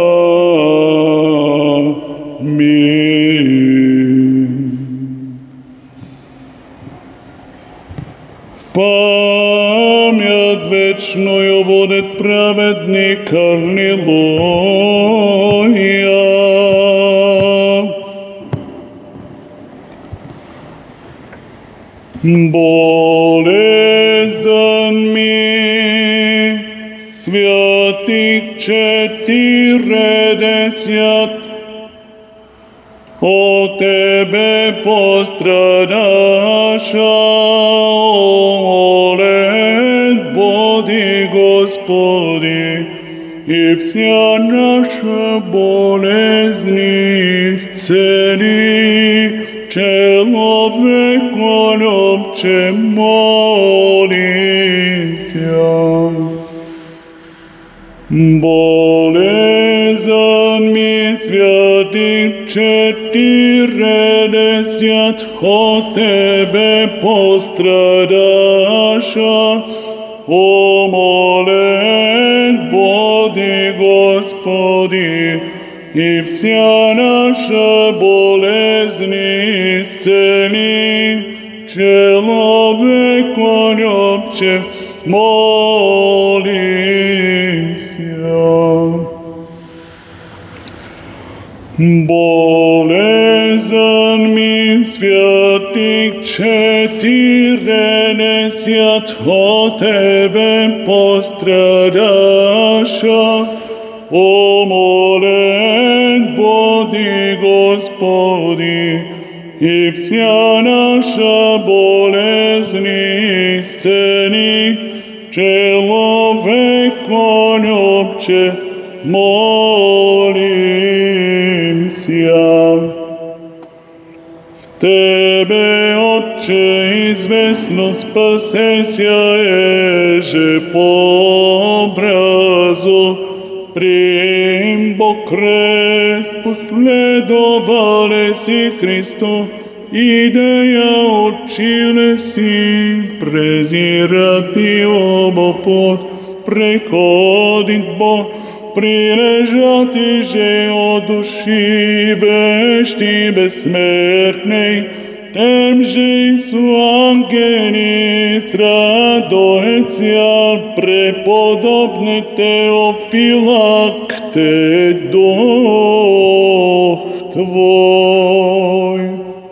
Пам'ять вечною будет праведник, аллилуйя. Болезен ми, святих четиридесят, о тебе пострадаша, молет Боги Господи, и вся наша болезнь исцели, человек любче молися. Болезен ми святих четиридесят, о тебе пострадаша, о молет Боги Господи, и вся наша болезнь исцели, человек любче молимся. Болезен ми святих четиридесят, о тебе пострадаша, о молет Боги Господи, и вся наша болезнь исцели, человек любче молимся. В тебе, Отче, известно спасеся еже по образу, приим Бог крест, последовале си Христо, идея училе си, презирати обопот, преходит Бог, прилежати же от души вещи безсмертней, тем же су ангели страдоеця, преподобне Теофилакте дух твой.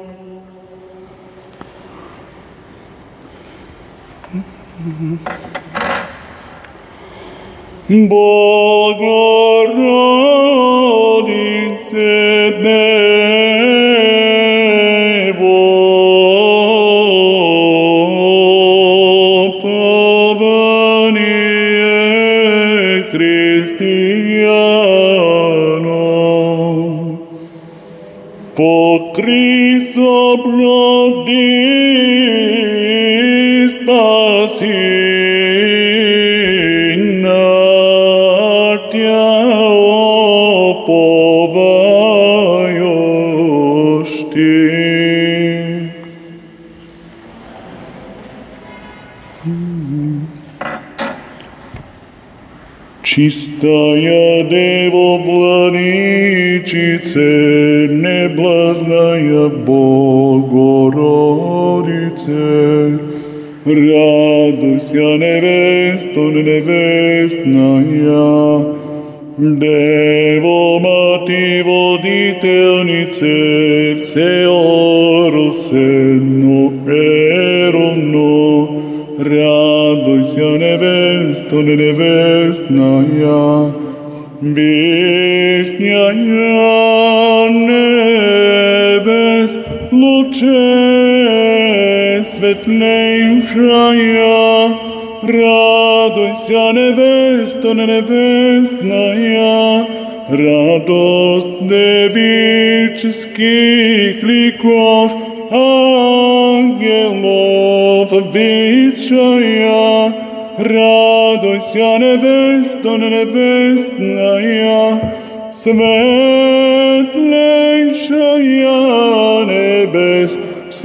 Богородице, Дево, пование християно, покри соблюди, спаси оповаешь ты. Чистая Дево, Владычице, неблазная Богородице, радуйся, невесто невестная, Дево, Мати, Водице voditelnice всео росено еромно, радуйся, невесто невестная, вишняя небес, лучше светлейшая, радуйся, невесто невестная, радость девических ликов, ангелов вещая, радуйся, невесто невестная, светлейшая небес,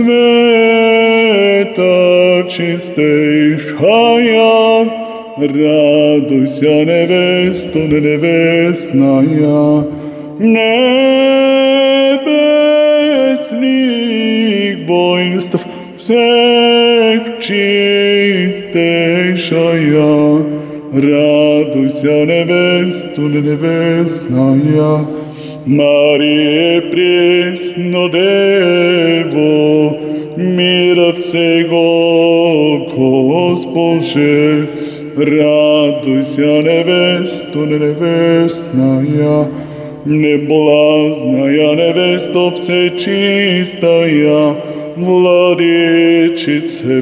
света чистейшая, радуйся, невесто невестная, небесных воинств всех чистейшая, радуйся, невесто невестная, Мария Преснодево, мира всего Госпоже, радуйся, невесто невестная, неблазная невесто всечистая, владычице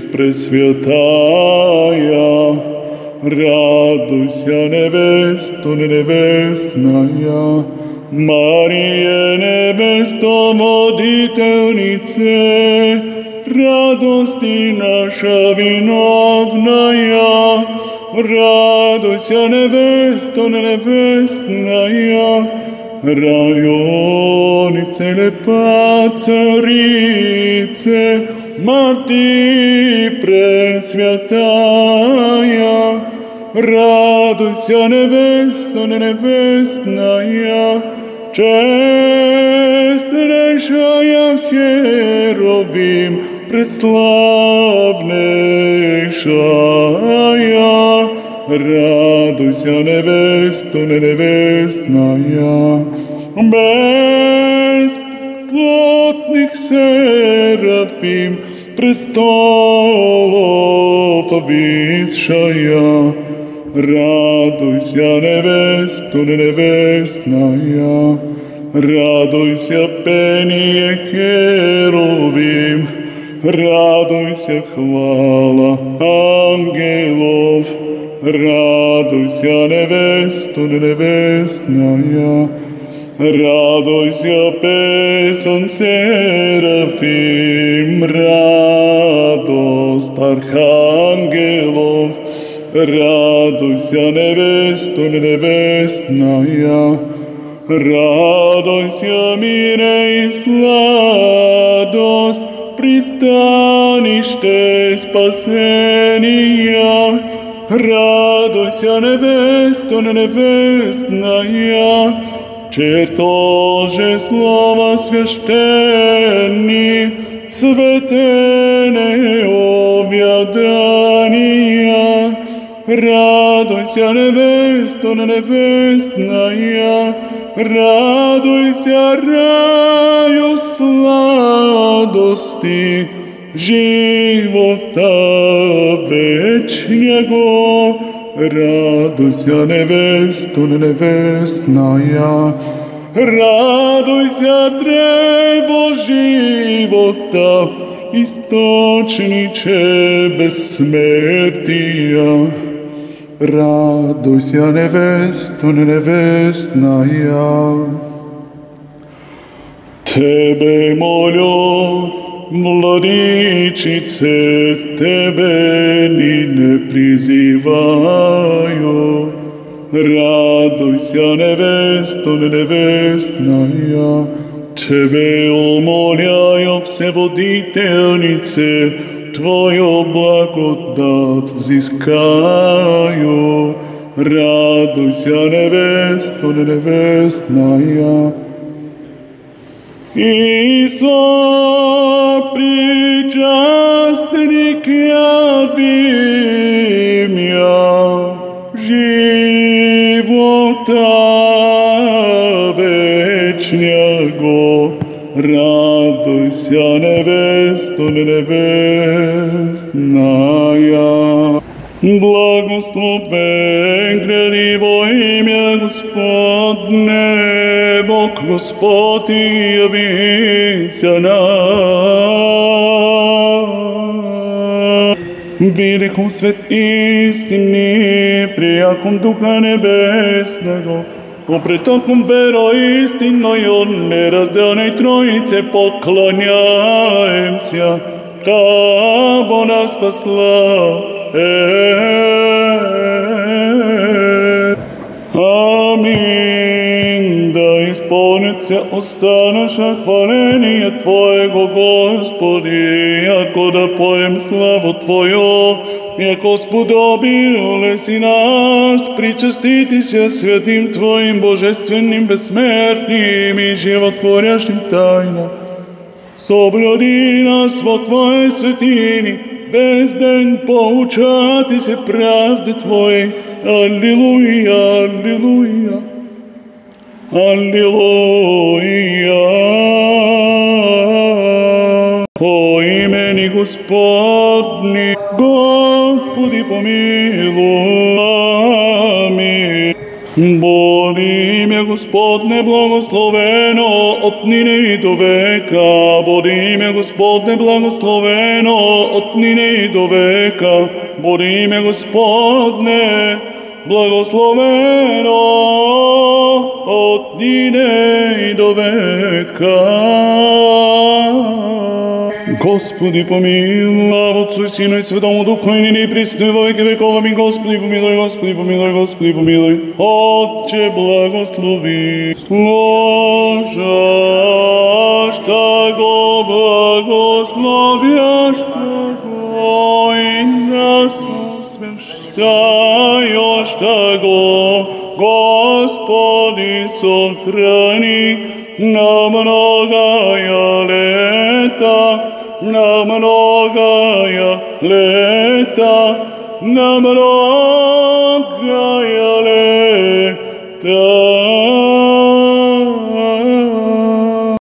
пресвятая, радуйся, невесто невестная, Мария невесто водительнице, радости наша виновная, радуйся, невесто невестная, районице лепа царице, Мати пресвятая, радуйся, невесто невестная, честнейшая херовим, преславнейшая, радуйся, невесто невестная, бесплотных серафим, престолов висшая, радуйся, невесто невестная, радуйся, пение херовим, радуйся, хвала ангелов, радуйся, невесто невестная, радуйся, песнь серафим, радость архангелов, радуйся, невесто невестная, радуйся, мире и сладость, пристанище спасения, радуйся, невесто невестная, чертоже слова священни, цветение объядания, радуйся, невесто невестная, радуйся, раю сладости, живота вечного, радуйся, невесто невестная, радуйся, древо живота, источниче бессмертия, радуйся, невесто невестная. Тебе молю, владычице, Тебе ни не призываю, радуйся, невесто невестная, Тебе умоляю, всеводительнице, Твою благодать взыскаю, радуйся, невесто невестная. Иисус, причастник явимя, живота вечного, радуйся, невесто невестная. Благословен гряди во имя Господне, Бог Господь явися нам. Великом свет истины, прияком Духа Небесного, по притоком вероистинною неразделной Троице поклоняемся, кабо нас спасла. Аминь. Да исполнится уста наша хваление Твоего, Господи, яко да поем славу Твою, яко сподобил си нас, причаститеся святым Твоим божественным, бессмертным и животворящим тайнам. Соблюди нас во Твоей святыни, весь день поучати се правде Твоей. Аллилуйя, аллилуйя, аллилуйя. По имени Господни, Господи помилуй. Аминь. Боди имя Господне благословено от нине и до века. Боди имя Господне благословено от нине и до века. Боди имя Господне благословено от нине и до века. Господи помилуй, слава Отцу и Сину и Святому Духу, и ныне и присно и во веки веков. Аминь. Господи помилуй, Господи помилуй, Господи помилуй. Отче благослови, служащего, благословящего и нас освящающего, Господи сохрани на многое лета, на многое лета, на многое лета.